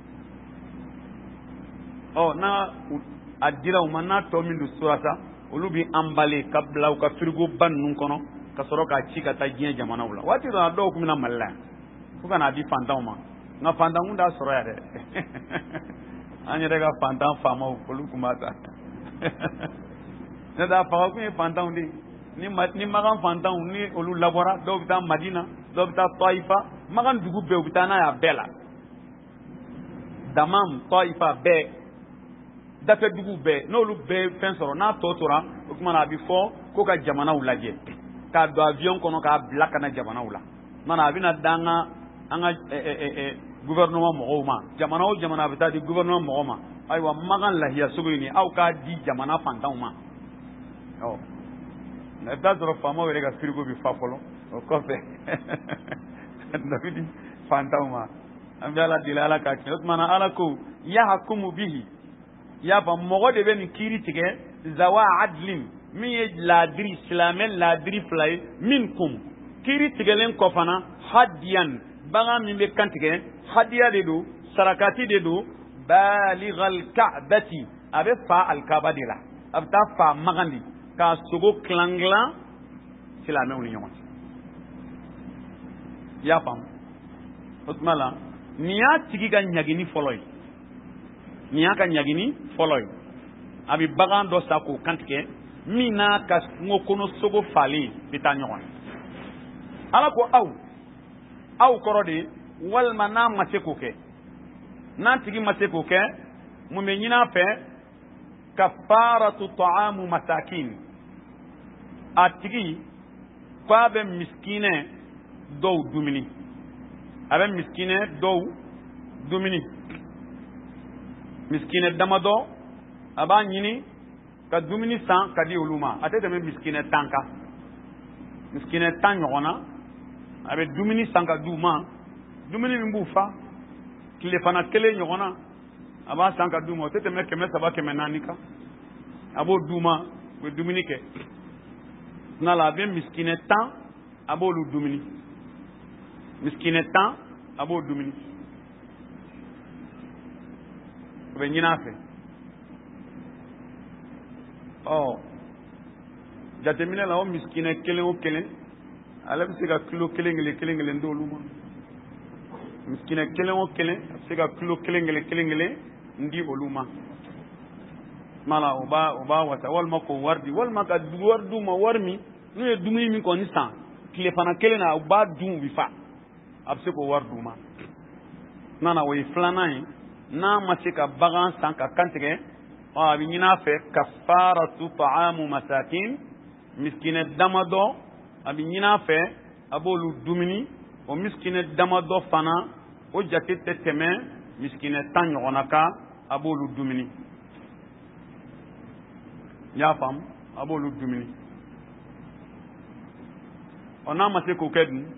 ɔ n'a a dira u ma n'a tɔ min don sora sa olu bɛ anbale ka bila u ka firigo ba ninnu kɔnɔ ka sɔrɔ k'a ci ka taa diɲɛ jamanaw la waati dɔ la dɔw tun bɛ na mali la yan fo ka n'a di fantanw ma nka fantan kun t'a sɔrɔ yan dɛ an yɛrɛ ka fantan faamaw olu tun b'a ta ne t'a faga kun ye fantanw de ni ni magan fantanw ni olu labɔra dɔw bɛ taa madina dɔw bɛ taa tɔyifa magan dugu bɛɛ u bɛ taa n'a ye a bɛɛ la damam tɔyifa bɛɛ dafɛ dugu bɛɛ n'olu bɛɛ fɛn sɔrɔ n'a tɔ tora o tuma na a bɛ fɔ ko ka jamanaw lajɛ k'a don avion kɔnɔ k'a bila ka na jamanaw la mana a bɛna da an ka an ka gouvernement mɔgɔw ma jamana o jamana a bɛ taa di gouvernement mɔgɔw ma ayiwa magan lahiya sugu in aw k'a di jamana fantanw ma ɔ i bɛ taa sɔrɔ faamaw yɛrɛ ka frigo bɛ fa fɔlɔ o kɔfɛ dɔ bɛ di fantanw ma an bɛ ala deli ala k'a tiɲɛ o tuma na ala ko yahakumu bihi i y'a fɔ mɔgɔ de bɛ nin kiiri tigɛ zawa adlin min ye laadiri silamɛ laadiri fila ye minkum kiiri tigɛlen kɔ fana hadiyan bagan min bɛ kan tigɛ hadiya de don sarakati de don baligal ka'bati a bɛ fa alikaba de la a bɛ taa fa magan de k'a sogo kilan kilan silamɛw ni ɲɔgɔn cɛ i y'a faamu o tuma la nin y'a tigi ka ɲagini fɔlɔ ye nin y'a ka ɲagini fɔlɔ ye a bɛ bagan dɔ sa k'o kantigɛ min n'a ka kungo kɔnɔ sogo falen bɛ taa ɲɔgɔn na ala ko aw aw kɔrɔ de walima n'a ma se k'o kɛ n'a tigi ma se k'o kɛ mun bɛ ɲini a fɛ kafaratu ta'amu masakin a tigi k'a bɛ miskinɛ dɔw dumuni a bɛ miskinɛ dɔw dumuni miskinɛ damadɔ a b'a ɲini ka dumuni san ka di olu ma a tɛ tɛmɛ miskinɛ tan kan miskinɛ tan ɲɔgɔn na a bɛ dumuni san ka di u ma dumuni min b'u fa tilefana kelen ɲɔgɔn na a b'a san ka di u ma o tɛ tɛmɛ kɛmɛ saba kɛmɛ naani kan a b'o d'u ma u bɛ dumuni kɛ n'a la a bɛ miskinɛ tan a b'olu dumuni miskinɛ tan a b'o dumuni o bɛ ɲini a fɛ ɔ jateminɛ la o miskinɛ kelen o kelen ale bɛ se ka kilo kelen kelen kelen kelen d'olu ma miskinɛ kelen o kelen a bɛ se ka kilo kelen kelen kelen kelen di olu ma mala o b'a o b'a wasa walima k'o wari di walima ka wari d'u ma wari min n'u ye dumuni min kɔni san tilefana kelen na u b'a dun u bɛ fa a bɛ se k'o wari d'u ma nana o ye filanan ye n'a ma se ka bagan san ka kantigɛ a bɛ ɲin'a fɛ kafaratu ta'amu masakin miskinɛ damadɔ a bɛ ɲin'a fɛ a b'olu dumuni o miskinɛ damadɔ fana o jate tɛ tɛmɛ miskinɛ tan ɲɔgɔnna kan a b'olu dumuni n y'a faamu a b'olu dumuni ɔ n'a ma se k'o kɛ dun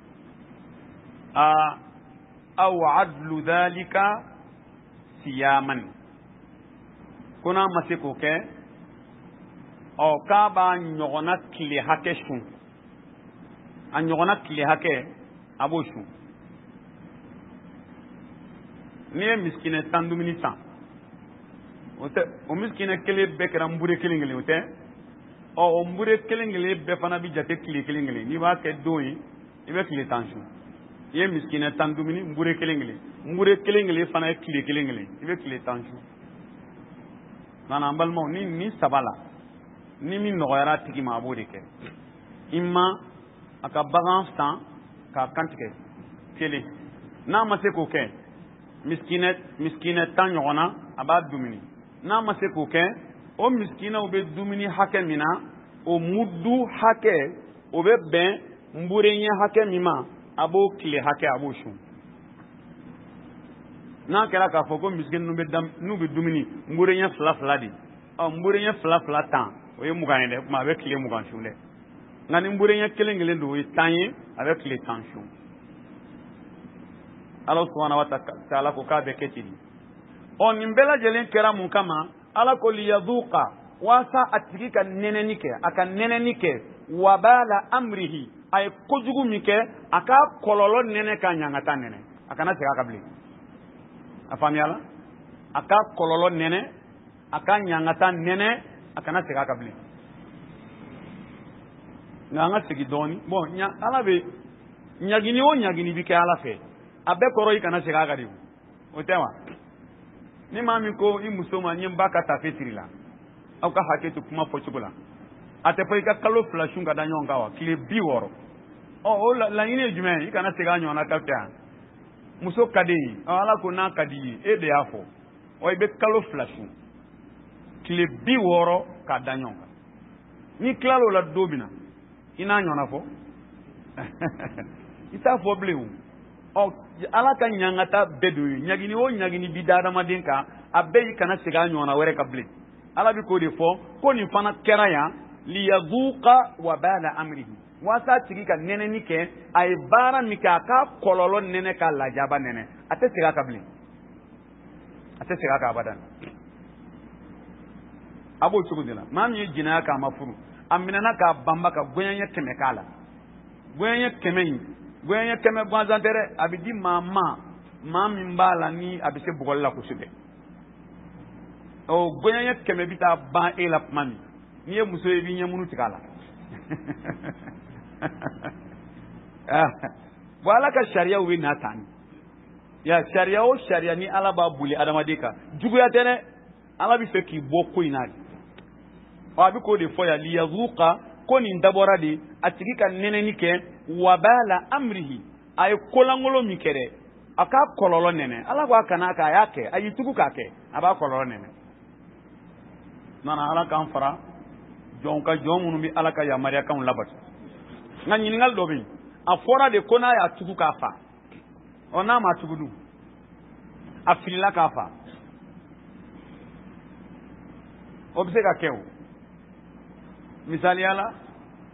a aw adlu dhalika siyaman ko n'a ma se k'o kɛ ɔ k'a b'a ɲɔgɔnna tile hakɛ sun a ɲɔgɔnna tile hakɛ a b'o sun n'i ye miskinɛ tan dumuni san o tɛ o miskinɛ kelen bɛɛ kɛra nbure kelen kelen o tɛ ɔ o nbure kelen kelen bɛɛ fana bɛ jate tile kelen kelen n'i b'a kɛ don ye i bɛ tile tan sun i ye miskinɛ tan dumuni nbure kelen kelen nbure kelen kelen fana ye tile kelen kelen i bɛ tile tan sun nana an balimaw ni ni saba la ni min nɔgɔyara a tigi ma a b'o de kɛ i ma a ka bagan san k'a kantigɛ kelen n'a ma se k'o kɛ miskinɛ miskinɛ tan ɲɔgɔnna a b'a dumuni n'a ma se k'o kɛ o miskinɛw bɛ dumuni hakɛ min na o mudu hakɛ o bɛ bɛn nbureɲɛ hakɛ min ma a b'o tile hakɛ a b'o sun n'a kɛra k'a fɔ ko miskin n'u bɛ n'u bɛ dumuni nbureɲɛ fila fila de ɔ nbureɲɛ fila fila tan o ye mugan ye dɛ kuma a bɛ tile mugan sun dɛ nka ni nbureɲɛ kelen kelen don o ye tan ye a bɛ tile tan sun ala subhanahu wa ta'ala ko k'a bɛ kɛ ten ɔ nin bɛɛ lajɛlen kɛra mun kama ala ko liyaduqa waasa a tigi ka nɛnɛni kɛ a ka nɛnɛni kɛ wabala amrihi a ye kojugu min kɛ a ka kɔlɔlɔ nɛnɛ ka ɲangata nɛnɛ a kana segin a ka bilen a faamuyala a ka kɔlɔlɔ nɛnɛ a ka ɲangata nɛnɛ a kana segin a ka bilen nka an ka segin dɔɔnin bɔn ala bɛ ɲagini o ɲagini bi kɛ ala fɛ a bɛɛ kɔrɔ i kana segin a ka de o tɛ wa ni maa min ko i muso ma n ye n ba ka tafe siri la aw ka hakɛ to kuma fɔcogo la a tɛ fɔ i ka kalo fila sun ka da ɲɔgɔn kan wa tile bi wɔɔrɔ ɔ o laɲini ye jumɛn ye i kana segin a ɲɔgɔnna ka fɛ yan muso ka di ye ala ko n'a ka di ye e de y'a fɔ ɔ i bɛ kalo fila sun tile bi wɔɔrɔ k'a da ɲɔgɔn kan n'i tilal'o la don min na i n'a ɲɔgɔnna fɔ i t'a fɔ bilen o ɔ ala ka ɲangata bɛɛ don ye ɲagini o ɲagini bi da adamaden kan a bɛɛ y'i kana segin a ɲɔgɔnna wɛrɛ ka bilen ala bɛ k'o de fɔ ko nin fana kɛra yan liyaduqa wabala amrihi waasa tigi ka nɛnɛni kɛ a ye baara min kɛ a ka kɔlɔlɔ nɛnɛ ka lajaba nɛnɛ a tɛ segin a kan bilen a tɛ segin a kan abadan a b'o cogo de la maa min ye jinɛya kɛ a ma furu a minɛna k'a banba ka goɲɛɲɛ kɛmɛ k'a la goɲɛɲɛ kɛmɛ in goɲɛɲɛ kɛmɛ gansan tɛ dɛ a bɛ di maa ma maa min b'a la ni a bɛ se bɔgɔli la kosɛbɛ ɔ goɲɛɲɛ kɛmɛ bɛ taa ban e la tuma min n'i ye muso ye i b'i ɲɛmunu tigɛ a la bon ala ka sariyaw bɛ na tan ya sariya o sariya ni ala b'a boli adamaden kan juguya tɛ dɛ ala bɛ fɛ k'i bɔ ko in na de ɔ a bɛ k'o de fɔ yan liyazuqa ko nin dabɔra de a tigi ka nɛnɛni kɛ wabala amrihi a ye kolankolon min kɛ dɛ a k'a kɔlɔlɔ nɛnɛ ala ko a kana kɛ a y'a kɛ a y'i tugu k'a kɛ a b'a kɔlɔlɔ nɛnɛ nana ala k'an fara jɔn ka jɔn minnu bɛ ala ka yamaruyakanw labato nka ɲininkali dɔ bɛ yen a fɔra de ko n'a y'a tugu k'a fa ɔ n'a ma tugu dun a filila k'a fa o bɛ se ka kɛ o misaliya la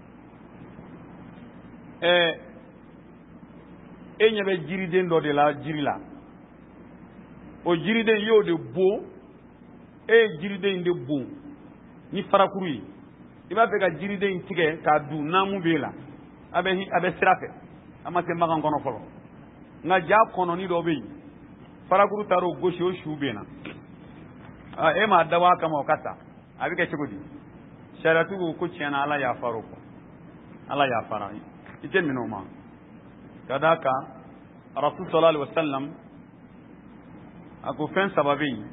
ɛɛ e ɲɛ bɛ jiriden dɔ de la jiri la o jiriden y'o de bon e ye jiriden in de bon ni farakuru ye i b'a fɛ ka jiriden in tigɛ k'a dun naamu b'e la a bɛ a bɛ sira fɛ a ma se magan kɔnɔ fɔlɔ nka ja kɔnɔni dɔ bɛ yen farakuru taara o gosi o su bɛ na e m'a dabɔ a kama o ka sa a bɛ kɛ cogo di sariyatigiw ko tiɲɛna ala yafara o kɔ ala yafara i tɛ minɛ o ma ka d'a kan rasul sallallahu alaihi wa sallam a ko fɛn saba bɛ yen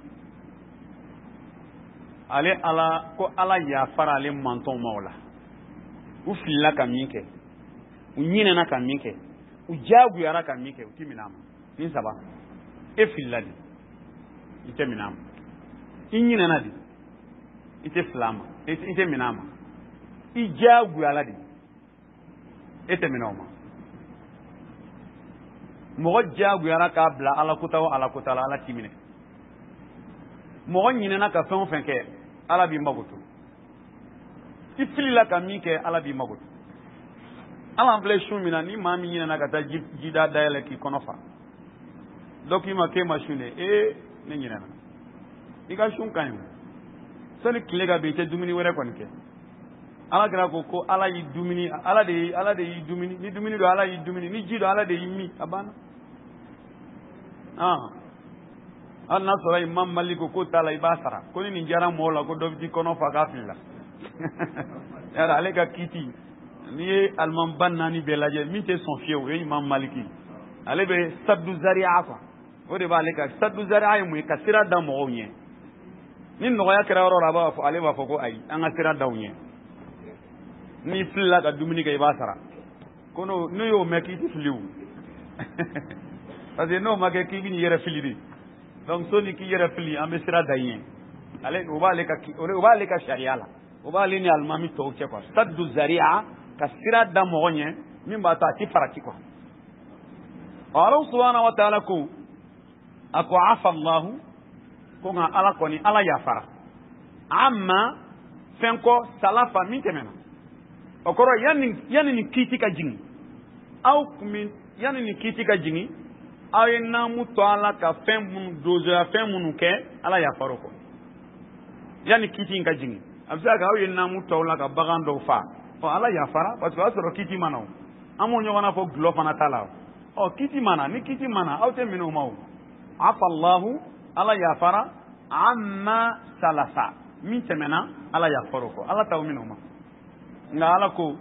ale ala ko ala yafara ale mantɔn ma o la u filila ka min kɛ u ɲinɛna ka min kɛ u jaaguyara ka min kɛ u ti minɛ a ma nin saba e filila de ite minama inyina na di ite flama ite minama ijagu ala di ite minoma mo jagu ara ka bla ala kutawa ala kutala ala timine mo nyina na ka fen fen ke ala bi magutu ifili la ka mi ke ala bi magutu ala ample shumina ni mami nyina na ka ta jida daele ki konofa dokima ke machine e ne nyina na iga shun kan sani kile ga be te dumini were kon ke ala gra ko ko ala yi dumini ala de ala de yi dumini ni dumini do ala yi dumini ni jido ala de yi mi abana ah anna sura imam malik ko tala ibasara ko ni njara mola ko do di kono fa gafilla yara ale ga kiti ni alman banna ni belaje mi te son fiew e imam maliki ale be saddu zari'a fa o de ba ale ka saddu zari'a mu ka sira da mo nye ni no ya kira ro raba fa ale ba fa ko ai an sira da nye ni filla ka dumini ga ibasara kono no yo mekiti fliu parce que no ma ke ki ni yere fili donc so ni ki yere fili am sira da yen ale o ba le ka o ba le ka sharia la o ba le ni almami to che quoi saddu zari'a ka sira da mo nye min ba ta ti farati quoi Allah subhanahu wa ta'ala ko ako afa Allah ko nga ala ko ni ala ya fara amma fenko salafa min temena okoro yani yani ni kitika jingi au kumi yani ni kitika jingi aye namu to ala ka fem mun dozo ya fem mun ke ala ya faro ko yani kiti nga jingi abisa ka aye namu to ala ka bagan do fa o ala ya fara parce que asoro kiti manao amo nyona fo glofa na tala o kiti mana ni kiti mana au te minu mau afa Allah ala ya fara amma salasa min temena ala ya faro ko ala taw minu ma ngala ko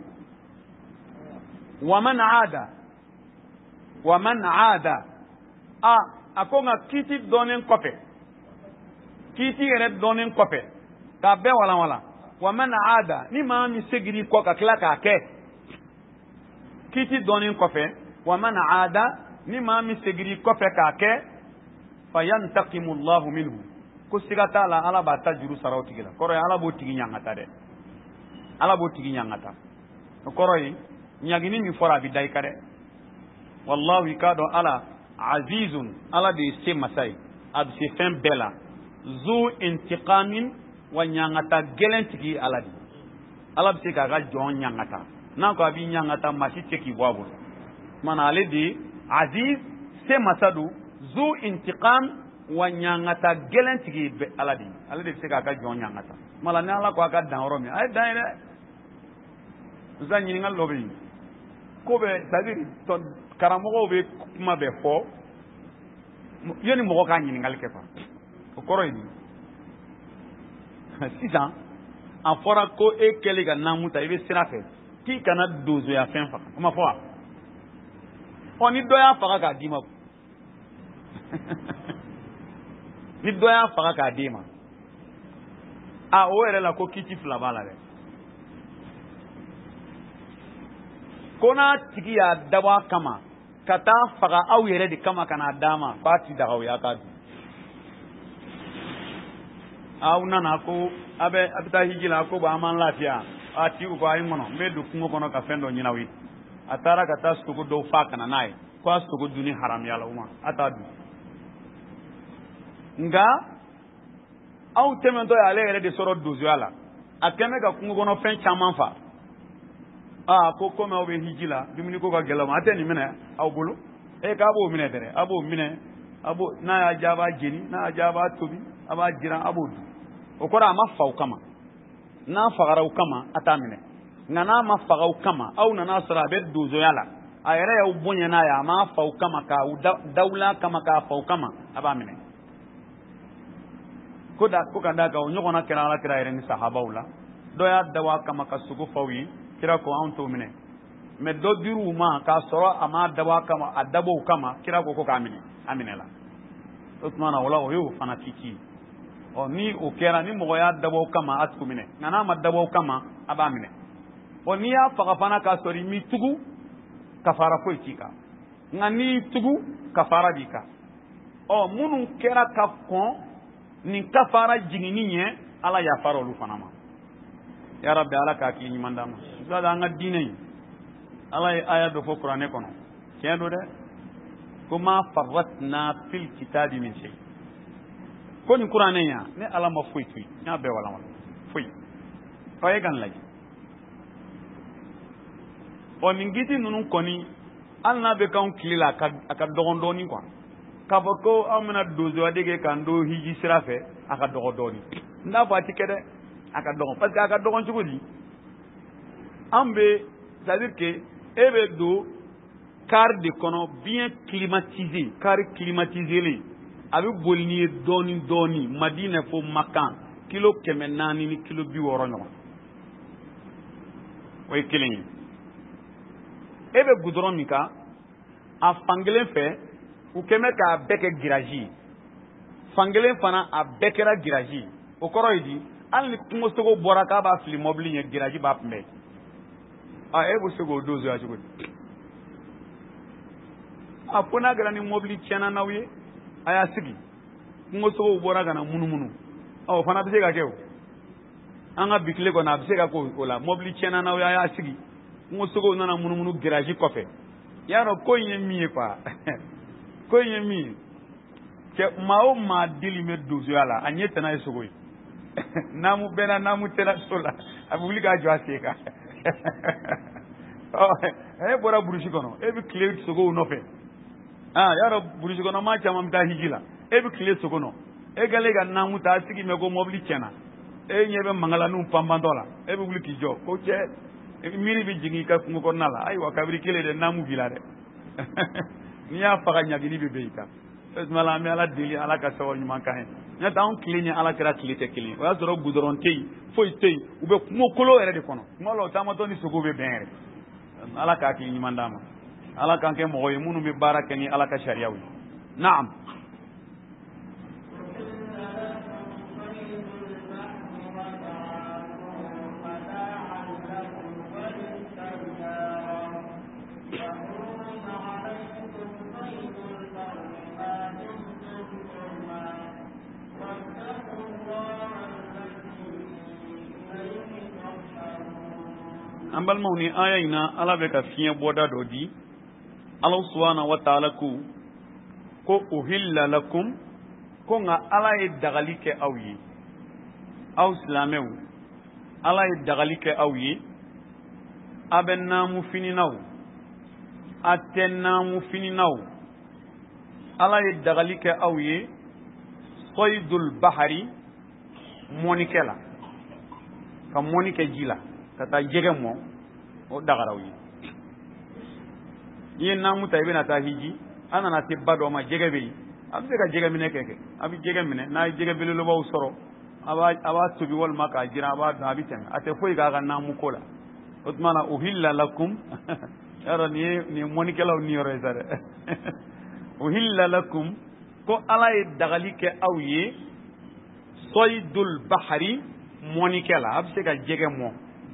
waman aada waman aada a akonga kiti donen kope kiti ere donen kope ka be wala wala waman aada ni ma mi segiri ko ka kila ka ke kiti donen kope waman aada ni ma mi segiri kope ka ke fayantaqimu Allah minhu ko sigata la ala ba tajuru sarawti gila koro ala bo tigi nyangata de ala bo tigi nyangata koro yi nyagini mi fora bi dai kare wallahi kado ala azizun ala de se masai ab se fem bela zu intiqamin wa nyangata gelen tigi ala di ala bi ka ga jon nyangata na ko abi nyangata mashi teki bwabo mana ale di aziz se masadu zu intiqam wa nyangata gelen tigi be ala di ala de se ka ga jon nyangata mala ne ala ko aka dan oromi ay dan re zanyi ngal lobi ko be sadiri ton karamogo be kuma be fo yoni mo ka nyini ngal ke fa ko koro ni sisan en fora ko e kele ga namuta ibe sirafe ki kana dozo ya fen fa kuma fo oni do ya fa ka dima ni do ya fa ka dima a o ere la ko kiti fla bala re kona tigi ya dawa kama kata faga au yere di kama kana dama pati daga ya ka au nana ko abe abita hijila ko ba man lafiya ati ko ay mono be du kungo kono ka fendo nyinawi atara kata stuko do fa kana nai ko stuko duni haram ya lauma atadu nga au temento ya le yere de soro dozu ala akeme ka kungo kono fen chaman fa ah ko ko me obe hijila dumini ko ka gelama ateni mena aw bulu e ka abo mine dere abo mine abo na ya jaba jeni na jaba tobi aba jira abo du o ko ra ma faw kama na fagaraw kama atamine ngana ma fagaw kama aw na nasra be dozo yala ayere ya ubonya na ya ma faw kama ka dawla kama ka faw kama aba mine ko da ko kanda ka onyo kona kira ala kira eren sahaba ula do ya dawa kama ka sugu fawi kira ko an to mine me do diru ma ka soro ama dawa kama adabo kama kira ko ko kamine aminela Uthman wala o yo fanatiki o ni o kera ni mo ya dabo kama atku mine nana ma dabo kama aba mine o ni ya faga fana ka sori mi tugu kafara ko itika ngani tugu kafara dika o munu kera ka kon nin kafara jigini ɲɛ ala yafara olu fana ma ya rabbi ala k'a k'i ɲuman d'an ma sada an ka diinɛ in ala ye aya dɔ fɔ kuranɛ kɔnɔ tiɲɛ don dɛ ko ma farratna fil kitabi min shay ko nin kuranɛ in yan ne ala ma foyi to yen n y'a bɛɛ walawala foyi ɔ e ka nin lajɛ ɔ nin kiti ninnu kɔni hali n'a bɛ k'anw tile la a ka dɔgɔn dɔɔnin kuwa k'a fɔ ko an bɛna donsoyade kɛ k'an don hiji sira fɛ a ka dɔgɔ dɔɔnin n t'a fɔ a tɛ kɛ dɛ a ka dɔgɔn parce que a ka dɔgɔn cogo di an bɛ c'est à dire que e bɛ don car de kɔnɔ bien climatisé car climatisé a bɛ boli n'i ye dɔɔnin dɔɔnin Madina fo Makan kilo kɛmɛ naani ni kilo bi wɔɔrɔ ɲɔgɔn o ye kelen ye e bɛ goudron min kan a fankelen fɛ u kɛn bɛ k'a bɛɛ kɛ girage ye fankelen fana a bɛɛ kɛra girage ye o kɔrɔ ye di hali ni kungosogo bɔra k'a b'a fili mobili ɲɛ girage b'a kunbɛn a e bɛ se k'o don zoya cogo di a fo n'a kɛra ni mobili tiɲɛna n'aw ye a y'a sigi kungosogow bɔra ka na munumunu ɔ o fana bɛ se ka kɛ o an ka bi tile kɔnɔ a bɛ se ka k'o o la mobili tiɲɛna n'aw ye a y'a sigi kungosogow nana munumunu girage kɔfɛ y'a dɔn ko in ye min ye quoi ko in ye min ye cɛ maa o maa deli bɛ donsoya la a ɲɛ tɛ n'a ye sogo ye naamu bɛnna naamu tɛna so la a bɛ wuli k'a jɔ a sen kan ɔ e bɔra burusi kɔnɔ e bɛ tile sogow nɔfɛ ah y'a dɔn burusi kɔnɔ maa caman bɛ taa hiji la e bɛ tile sogo nɔ e kɛlen ka naamu ta a sigi mɛ ko mobili tiɲɛna e ɲɛ bɛ mangalaniw panpantɔ la e bɛ wuli k'i jɔ ko cɛ miiri bɛ jigin i ka kungo kɔnɔna la ayiwa kabiri kelen dɛ naamu b'i la dɛ n'i y'a faga ɲagini bɛ bɛn i kan o tuma la an bɛ ala deli ala ka sababu ɲuman k'an ye n'o tɛ anw tile ni ala kɛra tile tɛ kelen o y'a sɔrɔ goudron tɛ yen foyi tɛ yen u bɛ kungo kolo yɛrɛ de kɔnɔ tuma la o taamatɔ ni sogo bɛ bɛn yɛrɛ ala k'a k'i ɲuman d'a ma ala k'an kɛ mɔgɔ ye minnu bɛ baara kɛ ni ala ka sariyaw ye naam an balimaw ni aya in na ala bɛ ka fiɲɛ bɔda dɔ di ala subhanahu wa ta'ala ko ko uhilla lakum ko nka ala ye dagali kɛ aw ye aw silamɛw ala ye dagali kɛ aw ye a bɛ naamu fininaw a tɛ naamu fininaw ala ye dagali kɛ aw ye saydul bahari mɔnikɛ la ka mɔni kɛ ji la ka taa jɛgɛ mɔ o dagaraw ye n'i ye naamu ta i bɛna taa hiji an nana se ba dɔ ma jɛgɛ bɛ yen a bɛ se ka jɛgɛ minɛ kɛ kɛ a bɛ jɛgɛ minɛ n'a ye jɛgɛ belebelebaw sɔrɔ a b'a a b'a tobi walima k'a jiran a b'a dun a bɛ tɛmɛ a tɛ foyi k'a ka naamu ko la o tuma na uhilla lakum yɔrɔ nin ye nin ye mɔnikɛlaw ni yɔrɔ ye sa dɛ uhilla lakum ko ala ye dagali kɛ aw ye saydul bahari mɔnikɛ la a bɛ se ka jɛgɛ mɔ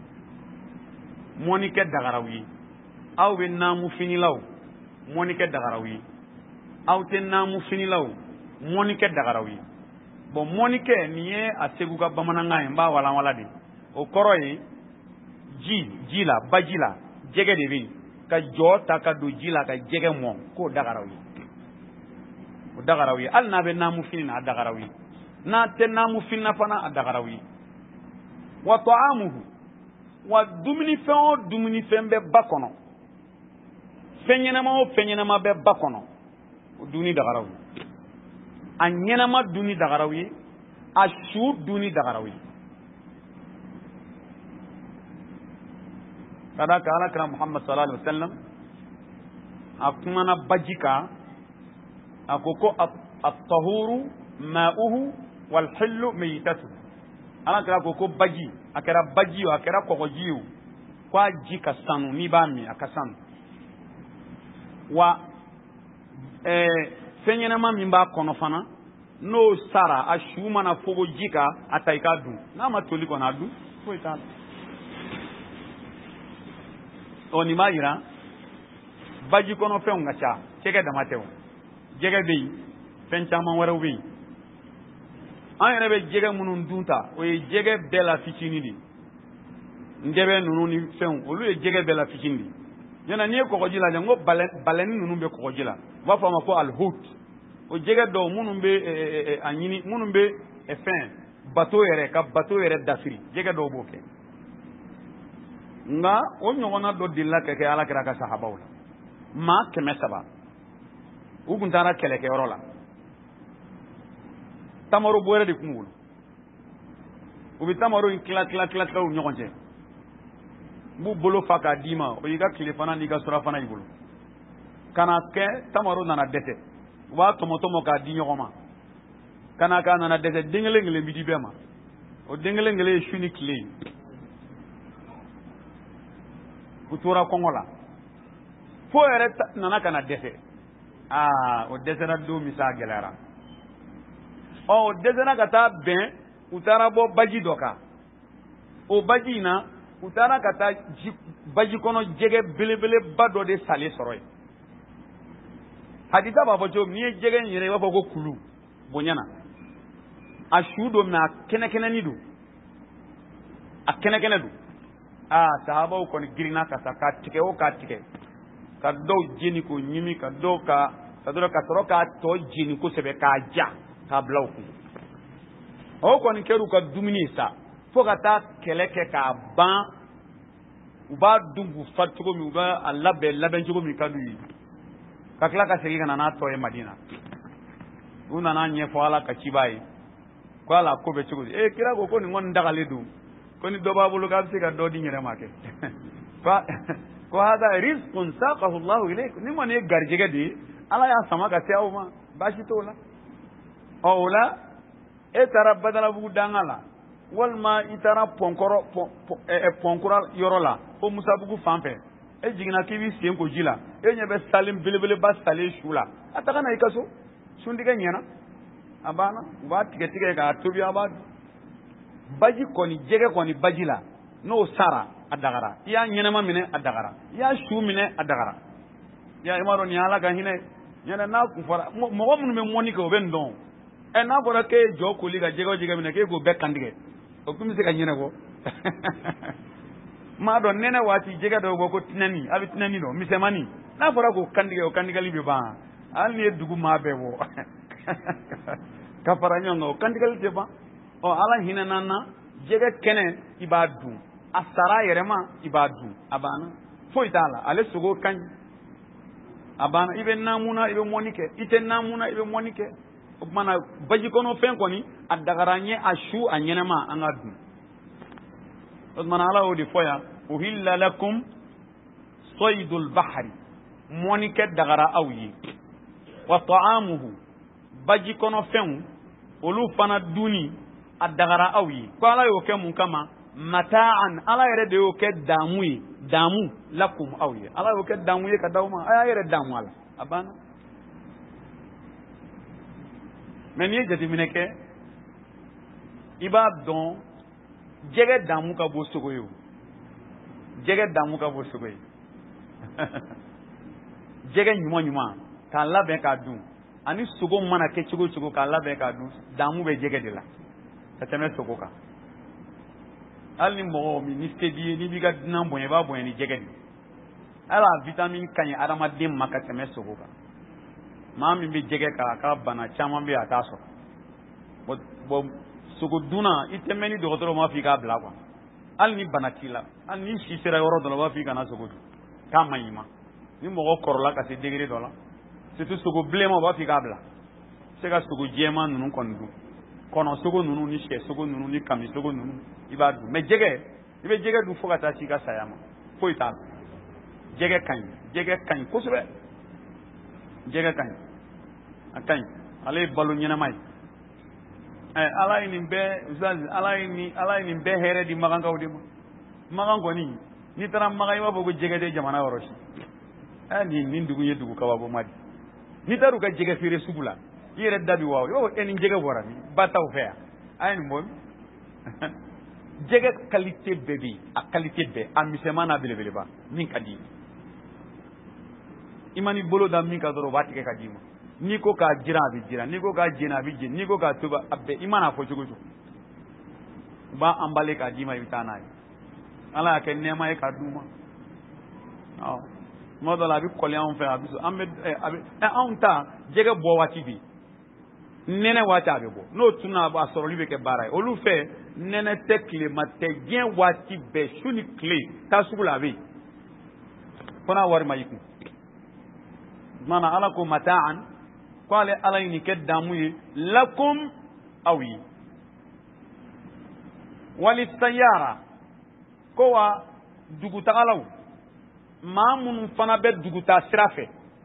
mɔnikɛ dagaraw ye aw bɛ naamu finilaw mɔnikɛ dagaraw ye aw tɛ naamu finilaw mɔnikɛ dagaraw ye bon mɔnikɛ nin ye a segu ka bamanankan ye n b'a walanwala de o kɔrɔ ye ji ji la baji la jɛgɛ de bɛ yen ka jɔ ta ka don ji la ka jɛgɛ mɔ k'o dagaraw ye o dagaraw ye hali n'a bɛ naamu fini na a dagaraw ye n'a tɛ naamu fini na fana a dagaraw ye wa ta'amuhu wa dumunifɛn o dumunifɛn bɛ ba kɔnɔ fɛn ɲɛnama o fɛn ɲɛnama bɛ ba kɔnɔ o dumuni dagaraw ye a ɲɛnama dumuni dagaraw ye a su dumuni dagaraw ye ka d'a kan alakira muhammad sallallahu alaihi wa sallam a kumana baji kan a ko ko at-tahuru ma'uhu wal hillu maytatuhu alakira ko ko baji a kɛra baji o a kɛra kɔgɔji o ko a ji ka sanu n'i b'a min a ka sanu wa ɛɛ fɛn ɲɛnama min b'a kɔnɔ fana n'o sara a su mana fogo ji kan a ta i k'a dun n'a ma toli kɔni a dun foyi t'a la ɔ nin b'a yira baji kɔnɔ fɛnw ka ca jɛgɛ dama tɛ o jɛgɛ bɛ yen fɛn caman wɛrɛw bɛ yen an yɛrɛ bɛ jɛgɛ minnu dun ta o ye jɛgɛ bɛɛ la fitinin de ndɛbɛ ninnu ni fɛnw olu ye jɛgɛ bɛɛ la fitinin de ɲɛna n'i ye kɔgɔji lajɛ n ko balɛni ninnu bɛ kɔgɔji la u b'a fɔ a ma ko alihut o jɛgɛ dɔw minnu bɛ a ɲini minnu bɛ fɛn bato yɛrɛ ka bato yɛrɛ dasiri jɛgɛ dɔw b'o kɛ nka o ɲɔgɔnna dɔ delila ka kɛ alakira ka sahabaw la maa kɛmɛ saba u tun taara kɛlɛkɛyɔrɔ la tamaro bɔrɛ de tun b'u bolo u bɛ tamaro in tila tila tila tila u ɲɔgɔn cɛ n b'u bolo fa k'a d'i ma o y'i ka tilefana n'i ka surafana y'i bolo ka na kɛ tamaro nana dɛsɛ u b'a tɔmɔ tɔmɔ k'a di ɲɔgɔn ma ka na k'a nana dɛsɛ den kelen kelen bi di bɛɛ ma o den kelen kelen ye su ni tile ye u tora kɔngɔ la fo yɛrɛ nana ka na dɛsɛ aa o dɛsɛra don min sa gɛlɛyara ɔ o dɛsɛra ka taa bɛn u taara bɔ baji dɔ kan o baji in na u taara ka taa baji kɔnɔ jɛgɛ belebeleba dɔ de salen sɔrɔ yen hadisa b'a fɔ cogo n'i ye jɛgɛ in yɛrɛ i b'a fɔ ko kulu bonya na a su don mɛ a kɛnɛkɛnɛni don a kɛnɛkɛnɛ don aa sahabaw kɔni girinna ka sa k'a tigɛ o k'a tigɛ ka dɔw jeni k'o ɲimi ka dɔw ka ka dɔrɔn ka sɔrɔ k'a tɔ jeni kosɛbɛ k'a ja k'a bila u kun o kɔni kɛra u ka dumuni ye sa fo ka taa kɛlɛ kɛ k'a ban u b'a dun k'u fa cogo min u b'a labɛn labɛn cogo min ka d'u ye ka tila ka segin ka na n'a tɔ ye Madina u nana ɲɛfɔ Ala ka cibaa ye ko Ala ko bɛ cogo di ee kira ko ko nin kɔni dagalen don ko ni dɔ b'a bolo k'a bɛ se ka dɔ di n yɛrɛ ma kɛ ko hada rizqun saqahu Allahu ilaykum ni kɔni ye garijɛgɛ de ye Ala y'a sama ka se aw ma baasi t'o la ɔ o la e taara Badalabugu danga la walima i taara pɔnkɔrɔ pɔnkura yɔrɔ la o Musabugu fan fɛ e jiginna k'i b'i sen ko ji la e ɲɛ bɛ salen belebeleba salen su la a taga na i ka so suntigɛ ɲɛna a banna u b'a tigɛ tigɛ k'a tobi a b'a dun baji kɔni jɛgɛ kɔni baji la n'o sara a dagara i y'a ɲɛnɛma minɛ a dagara i y'a su minɛ a dagara ya i m'a dɔn nin ye Ala ka hinɛ ɲɛna n'a kun fɔra mɔgɔ minnu bɛ mɔni kɛ o bɛ nin dɔn ɛ n'a fɔra k'e ye jɔ koli ka jɛgɛ o jɛgɛ minɛ k'e k'o bɛɛ kantigɛ o tun bɛ se ka ɲɛnabɔ m'a dɔn nɛnɛ waati jɛgɛ dɔw bɔ ko tinɛni a bɛ tinɛni dɔn misɛnmani n'a fɔra k'o kantigɛ o kantigɛli bɛ ban hali ni ye dugu maa bɛɛ bɔ ka fara ɲɔgɔn kan o kantigɛli tɛ ban ɔ Ala hinɛna na jɛgɛ kɛnɛ i b'a dun a sara yɛrɛ ma i b'a dun a banna foyi t'a la ale sogo ka ɲi a banna i bɛ naamu na i bɛ mɔni kɛ i tɛ naamu na i bɛ mɔni kɛ o tumana baji kɔnɔ fɛn kɔni a dagara an ye a su a ɲɛnama an ka dun o tumana Ala y'o de fɔ yan uhilla lakum saydul bahri mɔni kɛ dagara aw ye wa ta'amuhu baji kɔnɔ fɛnw olu fana dunni a dagara aw ye ko Ala y'o kɛ mun kama mata'an Ala yɛrɛ de y'o kɛ daamu ye daamu lakum aw ye Ala y'o kɛ daamu ye ka d'aw ma a y'a yɛrɛ daamu a la a banna mɛ n'i ye jateminɛ kɛ i b'a dɔn jɛgɛ daamu ka bɔ sogo ye o jɛgɛ daamu ka bɔ sogo ye jɛgɛ ɲuman ɲuman k'a labɛn k'a dun ani sogo mana kɛ cogo cogo k'a labɛn k'a dun daamu bɛ jɛgɛ de la ka tɛmɛ sogo kan hali ni mɔgɔ min ni se b'i ye n'i b'i ka dunan bonya i b'a bonya ni jɛgɛ de hali a vitamine ka ɲi adamaden ma ka tɛmɛ sogo kan maa min bɛ jɛgɛ kan a ka bana caman bɛ yen a t'a sɔrɔ bɔn sogo dunna i tɛ mɛn ni dɔgɔtɔrɔ m'a fɔ i k'a bila kuwa hali ni bana t'i la hali ni si sera yɔrɔ dɔ la u b'a fɔ i kana sogo dun k'a ma ɲi ma ni mɔgɔ kɔrɔla ka se degré dɔ la surtout sogo bilenman u b'a fɔ i k'a bila se ka sogo jɛman ninnu kɔni dun kɔnɔ sogo ninnu ni sɛ sogo ninnu ni kami sogo ninnu i b'a dun mɛ jɛgɛ i bɛ jɛgɛ dun fo ka taa s'i ka saya ma foyi t'a la jɛgɛ ka ɲi jɛgɛ ka ɲi kosɛbɛ jɛgɛ ka ɲi a ka ɲi ale ye balo ɲɛnama ye ɛ Ala ye nin bɛɛ usazi Ala ye nin Ala ye nin bɛɛ hɛrɛ di magankaw de ma magan kɔni n'i taara magan i b'a fɔ ko jɛgɛ tɛ jamana yɔrɔ si ɛ nin nin dugu ye dugu kababɔma di n'i taara u ka jɛgɛ feere sugu la i yɛrɛ da bi wa i b'a fɔ e ni jɛgɛ bɔra min ba t'aw fɛ yan a ye nin bɔ jɛgɛ qualité bɛɛ bɛ yen a qualité bɛɛ a misɛnman n'a belebeleba min ka di i ma n'i bolo da min kan dɔrɔn o b'a tigɛ ka d'i ma n'i ko k'a jira a bɛ jira n'i ko k'a jeni a bɛ jeni n'i ko k'a tobi a bɛɛ i mana fɔ cogo o cogo u b'a emballer k'a d'i ma i bɛ taa n'a ye ala y'a kɛ nɛɛma ye k'a d'u ma awɔ tuma dɔ la a bɛ kɔli anw fɛ a bɛ an bɛ a bɛ anw ta jɛgɛ bɔ waati bɛ yen nɛnɛ waati a bɛ bɔ n'o tununa a sɔrɔli bɛ kɛ baara ye olu fɛ nɛnɛ tɛ tilema tɛ diɲɛ waati bɛɛ su ni tile taa sugu la a bɛ yen fo n'a wari ma y'i kun mana ala ko mataan ko ale ala ye nin kɛ daamu ye lakum aw ye wali sayara ko wa dugutagalaw maa minnu fana bɛ dugutaa sira fɛ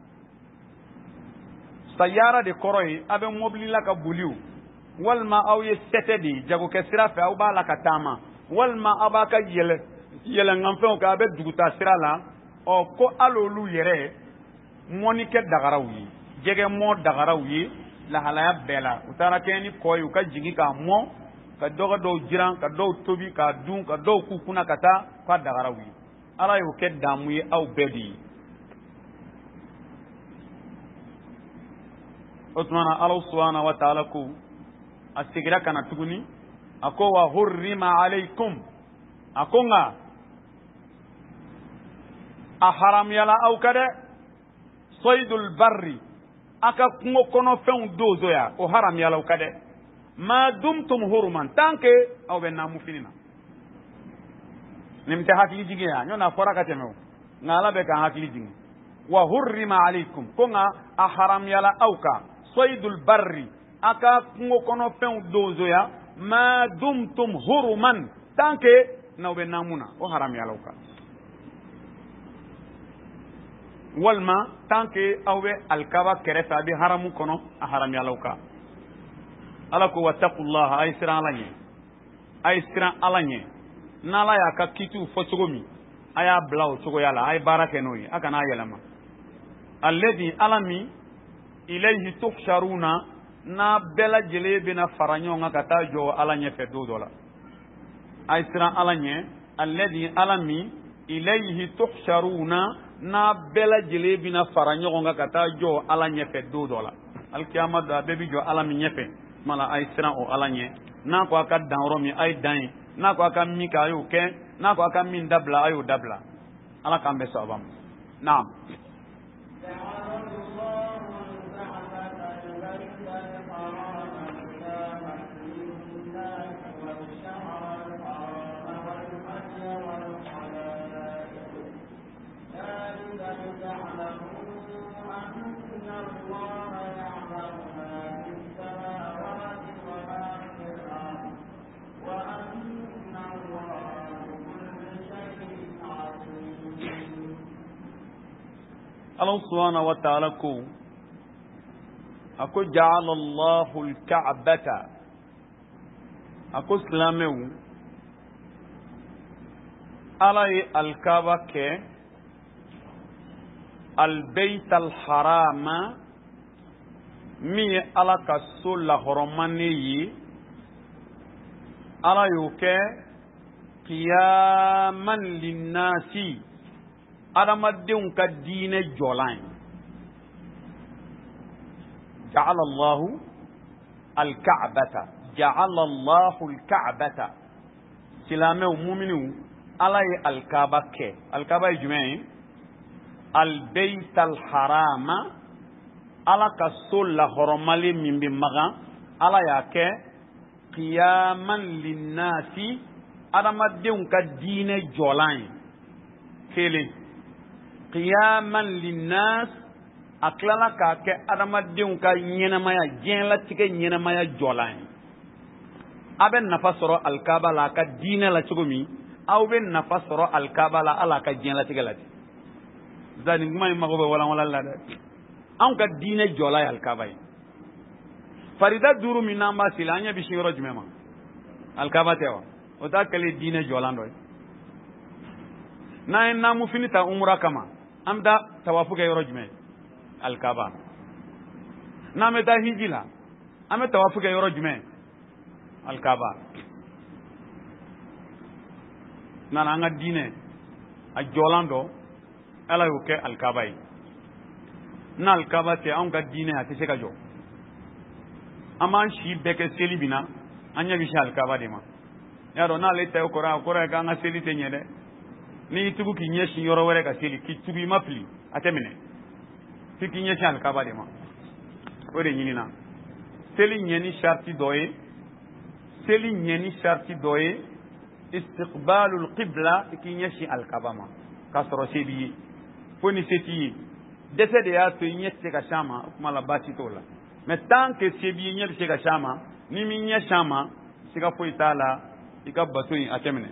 sayara de kɔrɔ ye a bɛ mobili la ka boli o walima aw ye sɛtɛ de ye jagokɛ sira fɛ aw b'a la ka taama walima aw b'a ka yɛlɛ yɛlɛnkanfɛnw kɛ a bɛ dugutaa sira la ɔ ko hali olu yɛrɛ mɔnikɛ dagaraw ye jɛgɛ mɔ dagaraw ye lahalaya bɛɛ la u taara kɛ ni kɔ ye u ka jigin k'a mɔ ka dɔgɔ dɔw jiran ka dɔw tobi k'a dun ka dɔw k'u kunna ka taa k'a dagaraw ye ala y'o kɛ daamu ye aw bɛɛ de ye o tuma na ala subhanahu wa ta'ala ko a segira ka na tuguni a ko wa hurrima alaykum a ko nka a haramuyala aw ka dɛ soydul barri a ka kungo kɔnɔfɛnw dozoya o haramuyala aw ka dɛ ma dumtum huruman tant que aw bɛ naamu fini na nin tɛ hakili jigin ya ɲɔna fɔra ka tɛmɛ o nka ala bɛ k'an hakili jigin wa hurrima alaykum ko nka a haramuyala aw kan soydul barri a ka kungo kɔnɔfɛnw dozoya ma dumtum huruman tant que n'aw bɛ naamu na o haramuyala aw kan walima tant que aw bɛ alikaba kɛrɛfɛ a bɛ haramu kɔnɔ a haramuyala aw kan ala ko wattaqullaha a ye siran ala ɲɛ a ye siran ala ɲɛ n'ala y'a ka kitiw fɔ cogo min a y'a bila o cogoya la a ye baara kɛ n'o ye a kana yɛlɛma alladhi ala min ilayhi tuhsharuna n'a bɛɛ lajɛlen bɛna fara ɲɔgɔn kan ka taa jɔ ala ɲɛfɛ don dɔ la a ye siran ala ɲɛ alladhi ala min ilayhi tuhsharuna n'a bɛɛ lajɛlen bɛna fara ɲɔgɔn kan ka taa jɔ ala ɲɛfɛ don dɔ la alikiyama don a bɛɛ bɛ jɔ ala min ɲɛfɛ tuma la a ye siran o ala ɲɛ n'a ko a ka dan yɔrɔ min a ye dan ye n'a ko a ka min kɛ a y'o kɛ n'a ko a ka min dabila a y'o dabila ala k'an bɛn sababa ma naam. Allah subhanahu wa ta'ala ko ako ja'ala Allahu al-ka'bata ako silamɛw ala ye al-kaaba kɛ al-bayt al-harama min ye ala ka so lahɔrɔmanen ye ala y'o kɛ qiyaman linnasi adamadenw ka diinɛ jɔlan ye ja'ala Allahu al-ka'bata ja'ala Allahu al-ka'bata silamɛw muminiw ala ye al-kaaba kɛ al-kaaba ye jumɛn ye al-bayt al-harama ala ka so lahɔrɔmalen min bɛ magan ala y'a kɛ qiyaman linnasi adamadenw ka diinɛ jɔlan ye kelen qiyaman linnas a tilala k'a kɛ adamadenw ka ɲɛnamaya diɲɛlatigɛ ɲɛnamaya jɔlan ye a bɛ nafa sɔrɔ alikaaba la a ka diinɛ la cogo min aw bɛ nafa sɔrɔ alikaaba la ala ka diɲɛlatigɛ la ten zani kuma in mago bɛ walanwalali la dɛ anw ka diinɛ jɔla ye alikaaba ye farida duuru min n'an b'a seli an ɲɛ bɛ sin yɔrɔ jumɛn ma alikaaba tɛ wa o t'a kɛlen diinɛ jɔlan dɔ ye n'an ye naamu fini ta umura kama an bɛ taa tawafu kɛ yɔrɔ jumɛn alikaaba n'an bɛ taa hiji la an bɛ tawafu kɛ yɔrɔ jumɛn alikaaba nana an ka diinɛ a jɔlan dɔ ala y'o kɛ alikaaba ye n'al kaba tɛ anw ka diinɛ a tɛ se ka jɔ an b'an si bɛɛ kɛ seli bin na an ɲɛ bɛ se alikaba de ma y'a dɔn n'ale ta ye kɔrɔ a kɔrɔ ye k'an ka seli tɛ ɲɛ dɛ n'i y'i tugu k'i ɲɛsin yɔrɔ wɛrɛ ka seli k'i tugu i ma fili a tɛ minɛ f'i k'i ɲɛsin alikaba de ma o de ɲinina seli ɲɛni sariti dɔ ye seli ɲɛni sariti dɔ ye istiqbalul qibla i k'i ɲɛsin alikaba ma k'a sɔrɔ se b'i ye fo ni se t'i ye dɛsɛ de y'a to i ɲɛ tɛ se ka s'a ma o kuma la baasi t'o la mais tant que se b'i ye ɲɛ bɛ se ka s'a ma ni min ɲɛ s'a ma siga foyi t'a la i ka bato in a tɛ minɛ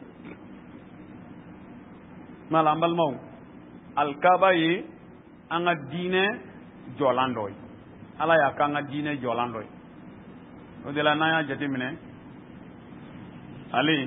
kuma la an balimaw alikaba ye an ka diinɛ jɔlan dɔ ye ala y'a k'an ka diinɛ jɔlan dɔ ye o de la n'an y'a jateminɛ ale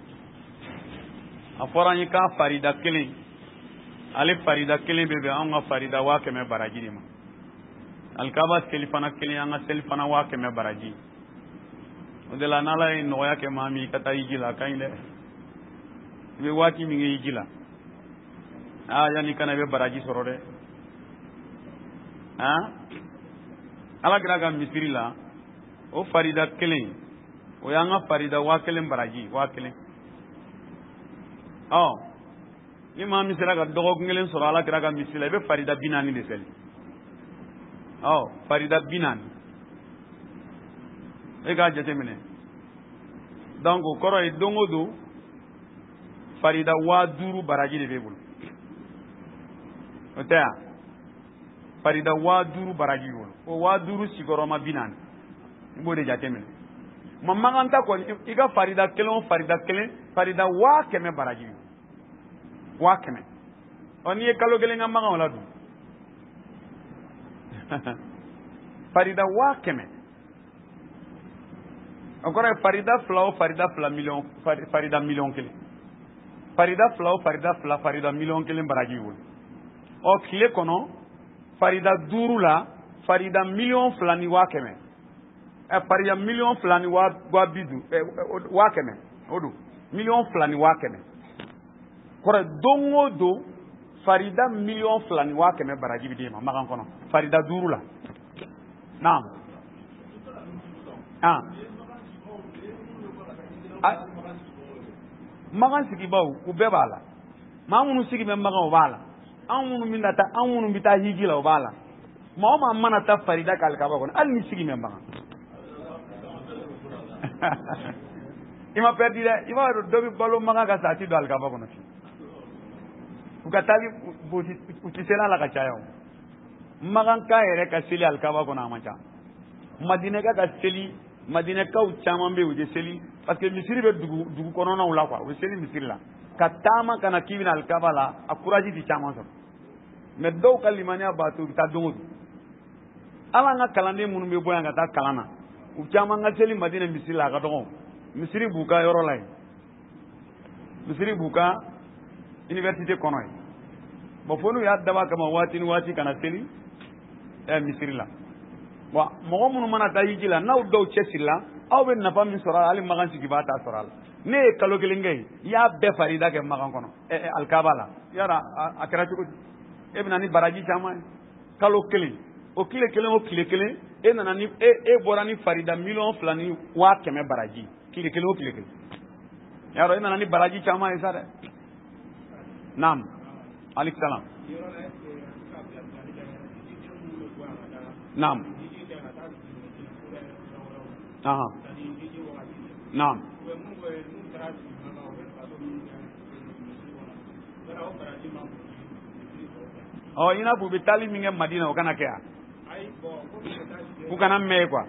a fɔra an ye k'a farida kelen ale farida kelen bɛ bɛn anw ka farida waa kɛmɛ baraji de ma alikaba seli fana kelen an ka seli fana waa kɛmɛ baraji o de la n'ala ye nɔgɔya kɛ maa min ka taa hiji la a ka ɲi dɛ i bɛ waati min kɛ hiji la aa yanni kana i bɛ baraji sɔrɔ dɛ han ala kira ka misiri la o farida kelen o y'an ka farida waa kelen baraji waa kelen ɔ ni maa min sera ka dɔgɔkun kelen sɔrɔ ala kira ka misiri la i bɛ farida bi naani de seli ɔ farida bi naani e k'a jateminɛ donc o kɔrɔ ye don o don farida waa duuru baraji de b'e bolo o tɛ yan farida waa duuru baraji b'i bolo o waa duuru sigiyɔrɔma bi naani i b'o de jateminɛ ma makan ta kɔni i ka farida kelen o farida kelen farida waa kɛmɛ baraji b'i bolo waa kɛmɛ ɔ n'i ye kalo kelen ka makan o la dun farida waa kɛmɛ o kɔrɔ ye farida fila o farida fila miliyɔn farida miliyɔn kelen farida fila o farida fila farida miliyɔn kelen baraji b'i bolo ɔ tile kɔnɔ farida duuru la farida miliyɔn fila ni waa kɛmɛ ɛ farida miliyɔn fila ni waa waa bi duuru ɛ waa kɛmɛ o don miliyɔn fila ni waa kɛmɛ kɔrɔ don o don farida miliyɔn fila ni waa kɛmɛ baraji bi d'e ma makan kɔnɔ farida duuru la naam ah makan sigibaw u bɛɛ b'a la maa minnu sigi bɛ makan o b'a la anw minnu bɛ na taa anw minnu bɛ taa hiji la o b'a la maa o maa mana taa farida ka alikaba kɔnɔ hali ni sigi bɛ makan i ma pɛridi dɛ i b'a dɔn dɔ bɛ balo makan ka sa a ti don alikaba kɔnɔ u ka taali u ti seli a la ka caya o makan ka yɛrɛ ka seli alikaba kɔnɔ a man ca madinɛka ka seli madinɛkaw caman bɛ yen u tɛ seli parce que misiri bɛ dugu dugu kɔnɔnaw la quoi u bɛ seli misiri la ka taama ka na k'i bɛna alikaba la a courage ti caman sɔrɔ mais dɔw ka limaniya b'a to u bɛ taa don o don hali an ka kalanden minnu bɛ bɔ yan ka taa kalan na u caman ka seli madinɛ misiri la a ka dɔgɔ misiri b'u ka yɔrɔ la yen misiri b'u ka université kɔnɔ yen bon fo n'u y'a dab'a kama waati ni waati kana seli ɛ misiri la bon mɔgɔ minnu mana taa hiji la n'aw dɔw cɛsirila aw bɛ nafa min sɔrɔ a la hali makan sigibaa t'a sɔrɔ a la ne ye kalo kelen kɛ yen i y'a bɛɛ farida kɛ makan kɔnɔ ɛ alikaba la yala a kɛra cogo di e bɛna ni baraji caman ye kalo kelen o tile kelen o tile kelen e nana ni e e bɔra ni farida miliyɔn fila ni waa kɛmɛ baraji tile kelen o tile kelen y'a dɔn e nana ni baraji caman ye sa dɛ naam aleykum salaam naam ahan naam ɔ i n'a fɔ u bɛ taali min kɛ madina o kana kɛ yan u kana mɛn quoi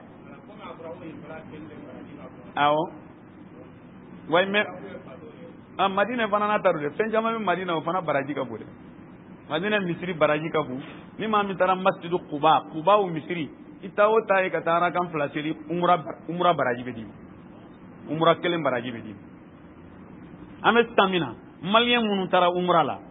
awɔ wa mɛ a madina fana n'a ta don dɛ fɛn caman bɛ madina o fana baraji ka bon dɛ madina misiri baraji ka bon ni maa min taara masididu kuba kuba o misiri i taa o taa ye ka taa arakan fila seli umura umura baraji bɛ d'i ma umura kelen baraji bɛ d'i ma an bɛ sisan min na maliyɛn minnu taara umura la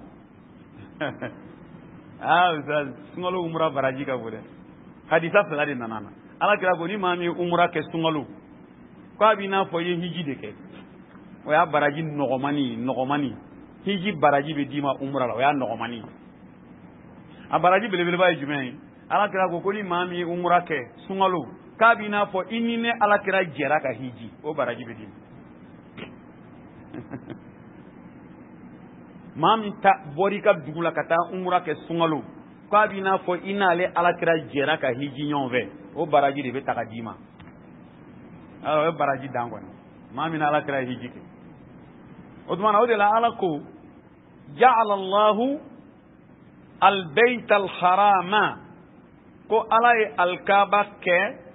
aa sunkalo umura baraji ka bon dɛ hadisa fila de nana na ala kira ko ni maa min ye umura kɛ sunkalo k'a b'i n'a fɔ i ye hiji de kɛ o y'a baraji nɔgɔmani ye nɔgɔmani hiji baraji bɛ d'i ma umura la o y'a nɔgɔmani ye a baraji belebeleba ye jumɛn ye ala kira ko ko ni maa min ye umura kɛ sunkalo k'a b'i n'a fɔ i ni ne ala kira jɛra ka hiji o baraji bɛ d'i ma maa min ta bɔra i ka dugu la ka taa umura kɛ sunkalo k'a b'i n'a fɔ i n'ale ala kira jɛra ka hiji ɲɔgɔn fɛ o baraji de bɛ ta ka d'i ma o ye baraji dan kɔni maa min ala kira hiji kɛ o tuma na o de la ala ko ja'ala Allahu al-bayta al-harama ko ala ye al-kaaba kɛ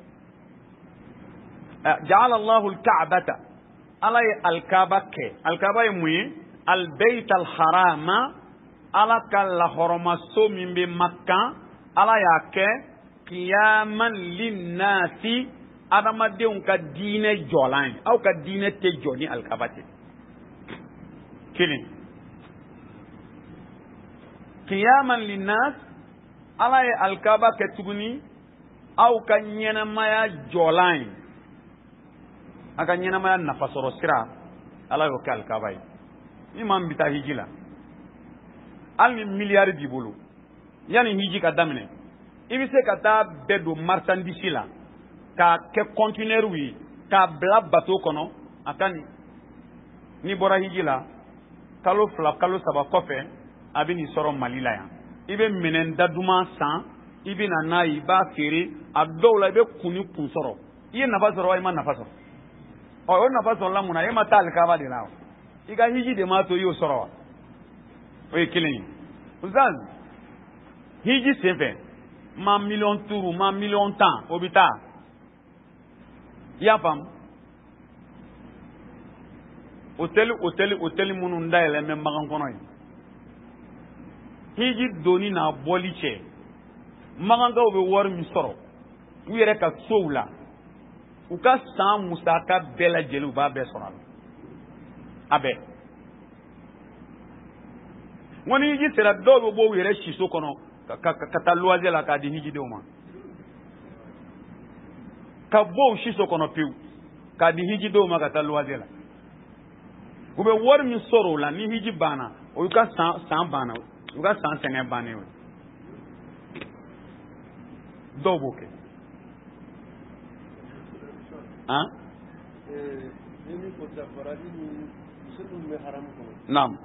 ja'ala Allahu al-ka'bata ala ye al-kaaba kɛ al-kaaba ye mun ye al-bayta al-harama ala ka lahɔrɔmaso min bɛ Makka ala y'a kɛ qiyaman linnasi adamadenw ka diinɛ jɔlan ye aw ka diinɛ tɛ jɔ ni al-kaaba tɛ kelen qiyaman linnas ala ye al-kaaba kɛ tuguni aw ka ɲɛnamaya jɔlan ye a ka ɲɛnamaya nafasɔrɔ sira ala y'o kɛ al-kaaba ye ni maa min bɛ taa hiji la hali ni miliyari b'i bolo yanni hiji ka daminɛ i bɛ se ka taa bɛɛ don marchandise la k'a kɛ conteneur ye k'a bila bateau kɔnɔ a ka nin n'i bɔra hiji la kalo fila kalo saba kɔfɛ a bɛ nin sɔrɔ Mali la yan i bɛ minɛn daduman san i bɛ na n'a ye i b'a feere a dɔw la i bɛ kun ni kun sɔrɔ i ye nafa sɔrɔ wa i ma nafa sɔrɔ ɔ o nafa sɔrɔla mun na e ma taa al-kaaba de la wa i ka hiji de m'a to i y'o sɔrɔ wa o ye kelen ye uzaz hiji senfɛ ma miliyɔn duuru ma miliyɔn tan o bɛ taa i y'a faamu hôtel hôtel hôtel minnu dayɛlɛ bɛ Magan kɔnɔ ye hiji doni n'a bɔli cɛ Magankaw bɛ wari min sɔrɔ u yɛrɛ ka sow la u ka san musaka bɛɛ lajɛlen u b'a bɛɛ sɔrɔ a la a bɛɛ n ko ni hiji sera dɔw bɛ bɔ u yɛrɛ siso kɔnɔ ka ka ka taa luwanze la k'a di hijidenw ma ka bɔ u siso kɔnɔ pewu k'a di hijidenw ma ka taa luwanze la u bɛ wari min sɔrɔ o la ni hiji banna o y'u ka san san banna u ka san sɛgɛn bannen o dɔw b'o kɛ han. naam.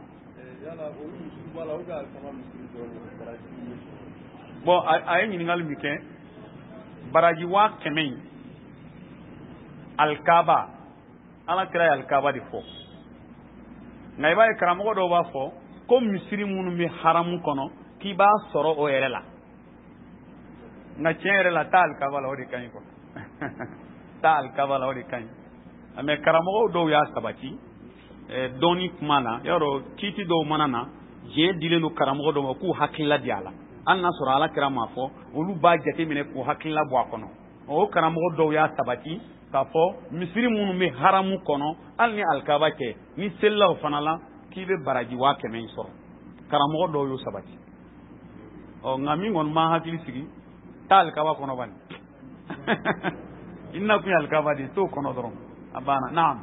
bon a ye ɲininkali min kɛ baraji waa kɛmɛ in al-kaaba ala kira ye al-kaaba de fɔ nka i b'a ye karamɔgɔ dɔw b'a fɔ ko misiri minnu bɛ haramu kɔnɔ k'i b'a sɔrɔ o yɛrɛ la nka tiɲɛ yɛrɛ la taa al-kaaba la o de ka ɲi quoi taa al-kaaba la o de ka ɲi mais karamɔgɔw dɔw y'a sabati dɔɔni kuma na yɔrɔ kiiti dɔw mana na diɲɛ dilen don karamɔgɔ dɔw ma k'u hakilila di a la hali n'a sɔrɔ ala kira m'a fɔ olu b'a jateminɛ k'u hakilila bɔ a kɔnɔ o karamɔgɔ dɔw y'a sabati k'a fɔ misiri minnu bɛ haramu kɔnɔ hali ni al-kaaba kɛ ni selila o fana la k'i bɛ baraji waa kɛmɛ in sɔrɔ karamɔgɔ dɔw y'o sabati ɔ nka min kɔni ma hakili sigi taa al-kaaba kɔnɔ bani i nakun ye al-kaaba de t'o kɔnɔ dɔrɔn a banna naam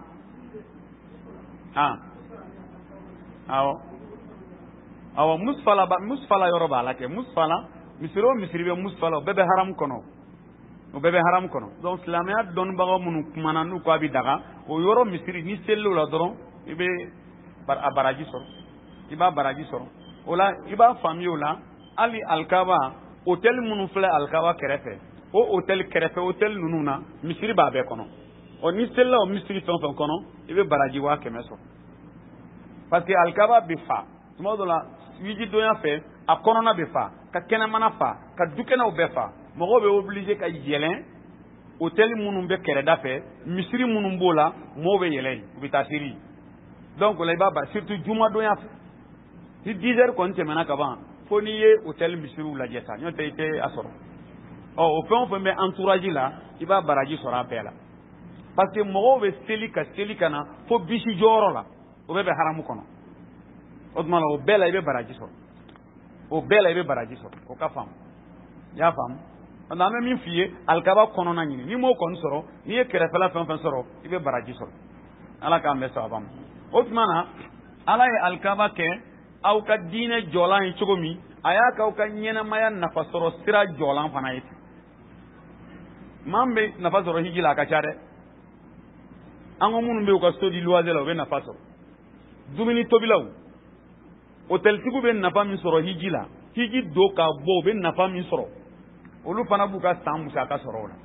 ah awɔ awɔ musfala ba musfala yɔrɔ b'a la kɛ musfala misiri o misiri bɛ musfala o bɛɛ bɛ haramu kɔnɔ o bɛɛ bɛ haramu kɔnɔ donc silamɛya dɔnnibagaw minnu kumana n'u ko a bɛ daga o yɔrɔ misiri ni selila o la dɔrɔn i bɛ a baraji sɔrɔ i b'a baraji sɔrɔ o la i b'a faamuya o la hali al-kaaba hôtel minnu filɛ al-kaaba kɛrɛfɛ o hôtel kɛrɛfɛ hôtel ninnu na misiri b'a bɛɛ kɔnɔ ɔ ni selila o misiri fɛn o fɛn kɔnɔ i bɛ baraji waa kɛmɛ sɔrɔ parce que al-kaaba bɛ fa tuma dɔ la hijidonya fɛ a kɔnɔna bɛ fa ka kɛnɛmana fa ka dukɛnɛw bɛɛ fa mɔgɔw bɛ obligé ka yɛlɛn hôtel minnu bɛ kɛrɛda fɛ misiri minnu b'o la mɔgɔw bɛ yɛlɛn u bɛ taa siri donc o la i b'a ba surtout jumadonya fɛ ni dix heures kɔni tɛmɛna ka ban fo n'i ye hôtel misiriw lajɛ sa n'o tɛ i tɛ a sɔrɔ ɔ o fɛn o fɛn bɛ entourage la i b'a baraji sɔrɔ a bɛɛ la parce que mɔgɔw bɛ seli ka seli ka na fo bisi jɔyɔrɔ la o bɛɛ bɛ haramu kɔnɔ o tuma la o bɛɛ la i bɛ baraji sɔrɔ o bɛɛ la i bɛ baraji sɔrɔ o ka faamu i y'a faamu an bɛ min f'i ye al-kaaba kɔnɔna ɲini ni m'o kɔni sɔrɔ n'i ye kɛrɛfɛla fɛn fɛn sɔrɔ i bɛ baraji sɔrɔ ala k'an bɛɛ sababa ma o tuma na ala ye al-kaaba kɛ aw ka diinɛ jɔlan ye cogo min a y'a k'aw ka ɲɛnamaya nafasɔrɔ sira jɔlan fana ye maa min bɛ nafa sɔrɔ hiji la a ka ca dɛ an ko minnu bɛ u ka so di luwanse la u bɛ nafa sɔrɔ dumuni tobilaw hôteltigiw bɛ nafa min sɔrɔ hiji la hiji don k'a bɔ u bɛ nafa min sɔrɔ olu fana b'u ka san musaka sɔrɔ o la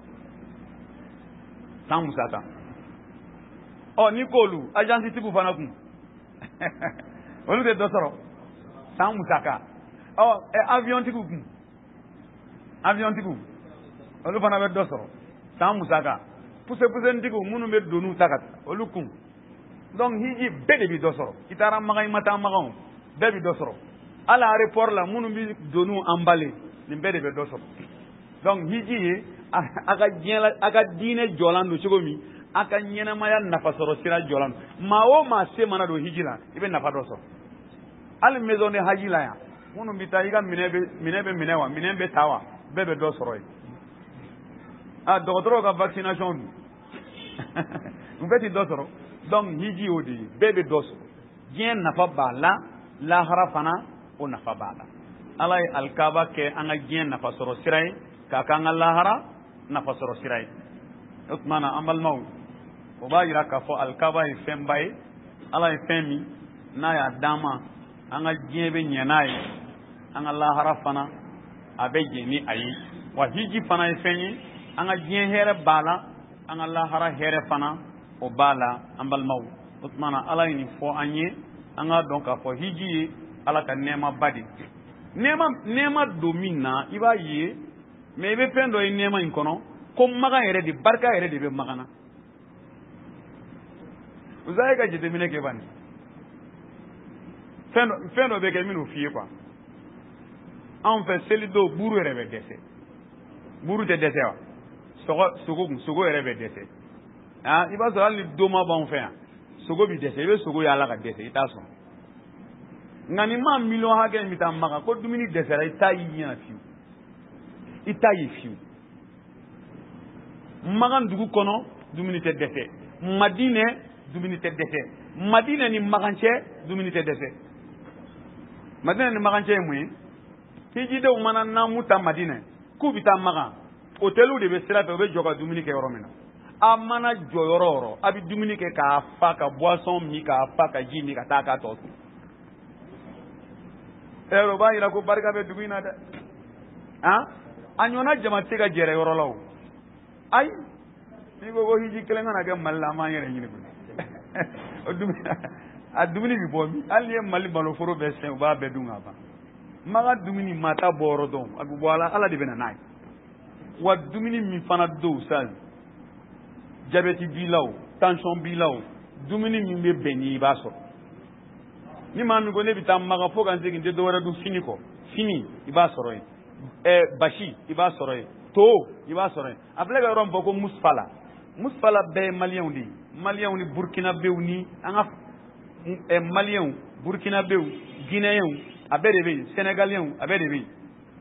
san musaka ɔ ni k'olu agence tigiw fana kun olu tɛ dɔ sɔrɔ san musaka ɔ avion tigiw kun avion tigiw olu fana bɛ dɔ sɔrɔ san musaka puse-puse tigiw minnu bɛ doniw ta ka olu kun donc hiji bɛɛ de bɛ dɔ sɔrɔ i taara magan i ma taa magan bɛɛ bɛ dɔ sɔrɔ hali aéroport la minnu bɛ doniw emballer nin bɛɛ de bɛ dɔ sɔrɔ donc hiji ye a ka diɲɛ la a ka diinɛ jɔlan don cogo min a ka ɲɛnamaya nafa sɔrɔ sira jɔlan don maa o maa se mana don hiji la i bɛ nafa dɔ sɔrɔ hali maison de haji la yan minnu bɛ taa i ka minɛ bɛ minɛ bɛ minɛ wa minɛ bɛ ta wa bɛɛ bɛ dɔ sɔrɔ yen ah dɔgɔtɔrɔw ka vaccination dun u bɛɛ ti dɔ sɔrɔ donc hiji y'o de ye bɛɛ bɛ dɔ sɔrɔ diɲɛ nafa b'a la lahara fana o nafa b'a la ala ye alikaba kɛ an ka diɲɛ nafa sɔrɔ sira ye k'a k'an ka lahara nafa sɔrɔ sira ye o tuma na an balimaw o b'a yira k'a fɔ alikaba ye fɛnba ye ala ye fɛn min n'a y'a d'an ma an ka diɲɛ bɛ ɲɛ n'a ye an ka lahara fana a bɛ jɛ ni a ye wa hiji fana ye fɛn ye an ka diɲɛ hɛrɛ b'a la an ka lahara hɛrɛ fana o b'a la an balimaw o tuma na ala ye nin fɔ an ye an k'a dɔn k'a fɔ hiji ye ala ka nɛɛmaba de nɛɛma nɛɛma don min na i b'a ye mais i bɛ fɛn dɔ ye nɛɛma in kɔnɔ ko magan yɛrɛ de barika yɛrɛ de bɛ magan na vous avez ka jateminɛ kɛ bani fɛn dɔ fɛn dɔ bɛ kɛ minnu f'i ye quoi anw fɛ seli don buru yɛrɛ bɛ dɛsɛ buru tɛ dɛsɛ wa sɔgɔ sogo kun sogo yɛrɛ bɛ dɛsɛ ah i b'a sɔrɔ hali ni doma b'anw fɛ yan sogo bi dɛsɛ i bɛ sogo yaala ka dɛsɛ i t'a sɔn nka nin maa miliyɔn hakɛ min bɛ taa magan ko dumuni dɛsɛra i t'a y'i ɲɛna fiyewu i t'a ye fiyewu magan dugu kɔnɔ dumuni tɛ dɛsɛ madinɛ dumuni tɛ dɛsɛ madinɛ ni magan cɛ dumuni tɛ dɛsɛ madinɛ ni magan cɛ ye mun ye hijidenw mana naamu ta madinɛ k'u bɛ taa magan hôteliw de bɛ sira fɛ u bɛ jɔ ka dumuni kɛ yɔrɔ min na a mana jɔ yɔrɔ o yɔrɔ a bɛ dumuni kɛ k'a fa ka boisson min k'a fa ka ji min ka taa k'a tɔ to ɛ o b'a yira ko barika bɛ dugu in na dɛ ah a ɲɔgɔnna jama tɛ ka jɛrɛ yɔrɔ la o ayi n'i ko ko hiji kelen kana kɛ mali la an b'an yɛrɛ ɲini o dumuni a dumuni bɛ bɔ min hali n'i ye mali maloforo bɛɛ sɛn u b'a bɛɛ dun ka ban maga dumuni maa t'a bɔ yɔrɔ dɔn a bɛ bɔ ala ala de bɛ na n'a ye wa dumuni min fana don sa jabɛti b'i la o tension b'i la o dumuni min bɛ bɛn n'i i b'a sɔrɔ ni maa min ko ne bɛ taa maga fo ka n segin n tɛ dɔwɛrɛ dun fini kɔ fini i b'a sɔrɔ yen ɛɛ basi i b'a sɔrɔ yen to i b'a sɔrɔ yen a filɛ ka yɔrɔ min fɔ ko musfala musfala bɛɛ ye maliyɛnw de ye maliyɛnw ni burukinabew ni an ka ɛ maliyɛnw burukinabew ginɛyɛnw a bɛɛ de bɛ yen sɛnɛgaliyɛnw a bɛɛ de bɛ yen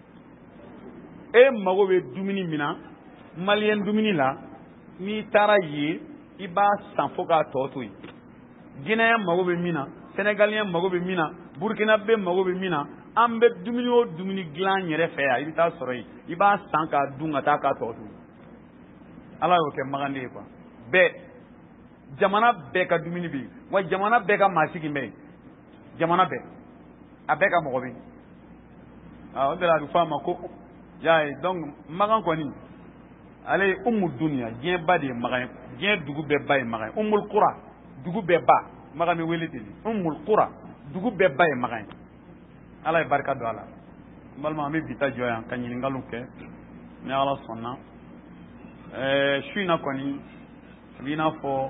e mago bɛ dumuni min na maliyɛn dumuni la n'i taara yen i b'a san fo k'a tɔ to yen ginɛyɛn mago bɛ min na sɛnɛgaliyɛn mago bɛ min na burukinabe mago bɛ min na an bɛ dumuni o dumuni dilan an yɛrɛ fɛ yan i bɛ taa sɔrɔ yen i b'a san k'a dun ka taa k'a tɔ to ala y'o kɛ maganden ye quoi bɛɛ jamana bɛɛ ka dumuni bɛ yen wa jamana bɛɛ ka maasigi bɛ yen jamana bɛɛ a bɛɛ ka mɔgɔ bɛ yen o de la a bɛ fɔ a ma ko y'a ye donc magan kɔni ale ye umu duniya diɲɛ ba de ye magan ye diɲɛ dugu bɛɛ ba ye magan ye umul qura dugu bɛɛ ba magan bɛ wele ten de umul qura dugu bɛɛ ba ye magan ye ala ye barika don a la n balima an bɛ bi ta jɔ yan ka ɲininkaliw kɛ ni ala sɔnna ɛɛ su in na kɔni a b'i n'a fɔ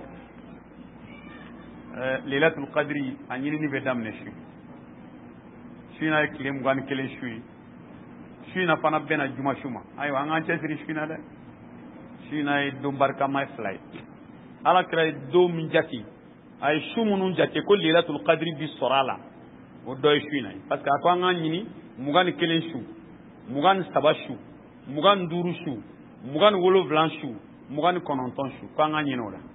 ɛɛ leilatul qadri a ɲinini bɛ daminɛ su su in na ye tile mugan ni kelen su ye su in na fana bɛnna juma su ma ayiwa an k'an cɛsiri su in na dɛ su in na ye don barikama ye fila ye ala kira ye don min jate a ye su minnu jate ko leilatul qadri bi sɔrɔ a la o dɔ ye su in na ye parce que a ko an k'an ɲini mugan ni kelen su mugan ni saba su mugan ni duuru su mugan ni wolonwula su mugan ni kɔnɔntɔn su ko an k'an ɲini o la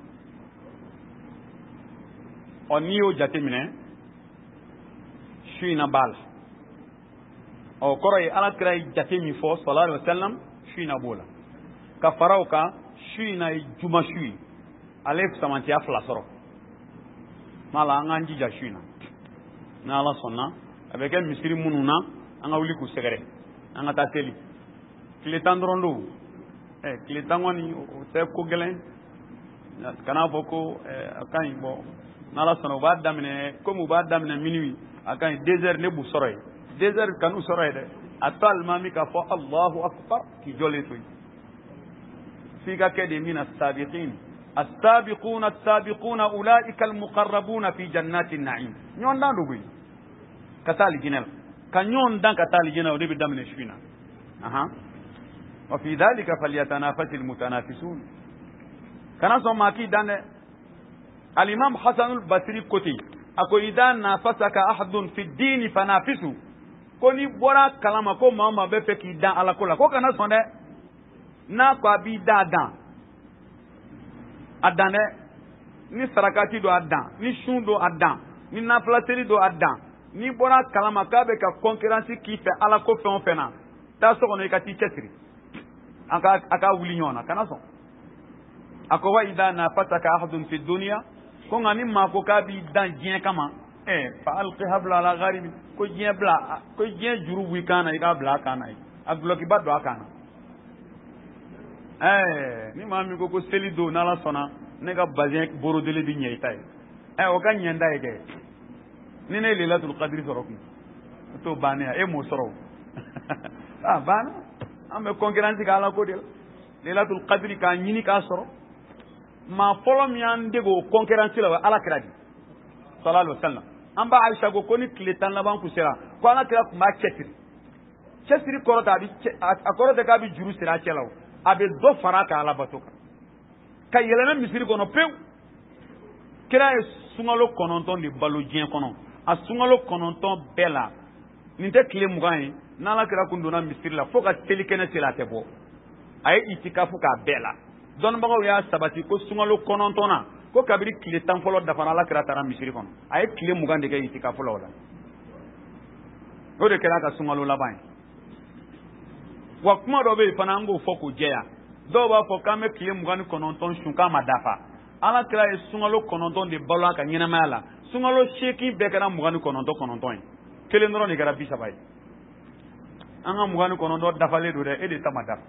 ɔ n'i y'o jate minɛ su in na b'a la o koro ye ala kira jate mi fo sallallahu alaihi wasallam shuina bola ka faraw ka shuina juma shui ale samantiya fla soro mala an an jija shuina na ala sonna avec un misiri mununa an ga wuli ku segere an ga ta teli kile tan dorondo eh kile tan woni o te ko gelen kana boko akan bo na ala sonna ba damine ko mu ba damine minuit akan deux heures ne bu soroy deux heures kanu soroy de atal mami ka fo Allahu akbar ki jole to fika kede min as-sabiqin as-sabiquna as-sabiquna ulaika al-muqarrabuna fi jannati an-na'im nyon dan do guy katali jinel ka nyon dan katali jinel de bi damne shina aha wa fi dhalika falyatanafasil mutanafisun kana so maki dan al-imam Hasan al-Basri koti ako idan nafasaka ahadun fi ad-din fanafisu koni bora kalama ko mama be fe ki dan ala ko la ko kana so de na ko abi dadan adan ni sarakati do adan ni shun do adan ni naflateri do adan ni bora kalama ka be ka concurrence ki fe ala ko fe on fe na ta so kono ikati chetri aka aka wuli nyona kana so ako wa idan nafasaka ahadun fi dunya ko ngani ma ko ka bi dan jien kama eh fa alqi habla ala gharibi ko jien bla ko jien juru wi kana ika bla kana a bloki ba do kana eh ni ma mi ko ko selido na la sona ne ga bazin boro dele bi nyei tay eh o ga nyenda ege ni ne lilatul qadri soroku to bane e mo soro ah bana am concurrence ka ala ko del lilatul qadri ka nyini ka soro ma folo mi ande go concurrence la ala kradi sallallahu alaihi wasallam amba aisha go koni kletan laban ku sera ko ala kira ku ma chetri chetri ko ta bi akoro de ka bi juru sera chelaw abe do faraka ala batoka kay yelena misiri kono pew kira e sungalo kononton de balojien kono a sungalo kononton bela ninte kile mugan nala kira kundona misiri la foka telikene sela tebo ay itikafu ka bela don bagaw ya sabati ko sungalo konontona ko kabiri kile tan folo dafa ala kira tara misiri kono ay kile mugan de kay itikafu la wala o de kira ka sungalo laban wa kuma do be fana ngo foko jeya do ba fo kame kile mugani kononton shunka madafa ala kira e sungalo kononton de balo ka nyina mala sungalo sheki be kana mugani kononton kononton kele ndoro ni gara bisa bay anga mugani kononton dafa le do de e de tamadafa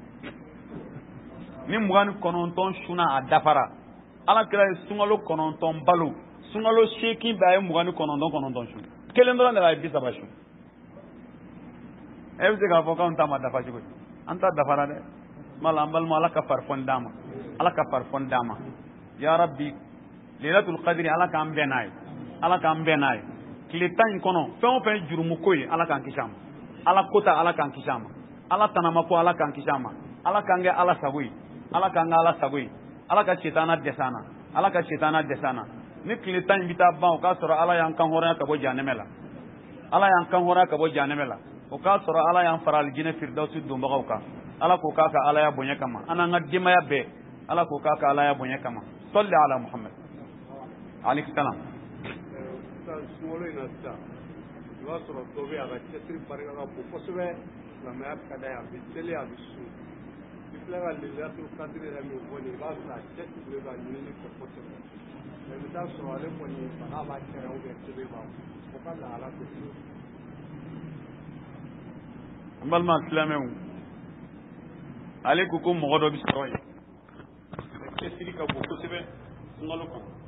ni mugani kononton shuna adafara ala kira e sungalo kononton balo sungalo sheki be ay mugani kononton kononton shun kele ndoro ni gara bisa bashu evde ga foka unta ma dafa jigo anta dafara de mala ambal mala ka farfon dama ala ka farfon dama ya rabbi lailatul qadri ala ka ambenay ala ka ambenay klitan kono fen fen jurumu koy ala kan kishama ala kota ala kan kishama ala tanama ko ala kan kishama ala kange ala sagui ala kanga ala sagui ala ka shetana desana ala ka shetana desana ni klitan bita ban ka soro ala yan kan hora ka bo janemela ala yan kan hora ka bo janemela o ka soro ala yan faral jine firdausi do mbagaw ka ala ko ka ka ala ya bonya kama ana ngadima ya be ala ko ka ka ala ya bonya kama salli ala muhammad alayhi salam sumolo ina sta wa soro to be aga chetri parga ga bu posbe la me ap kada ya bi tele ya bisu ifla ga lilatul qadri la mi woni ba sa chetri be ba ni ko posbe le mi ta so ale ko ni ba ba kera o be tele ba ko ka la ala ko ambal ma islamu alaikum mogodo bi soroy ke sirika bu ko sebe ngalo ko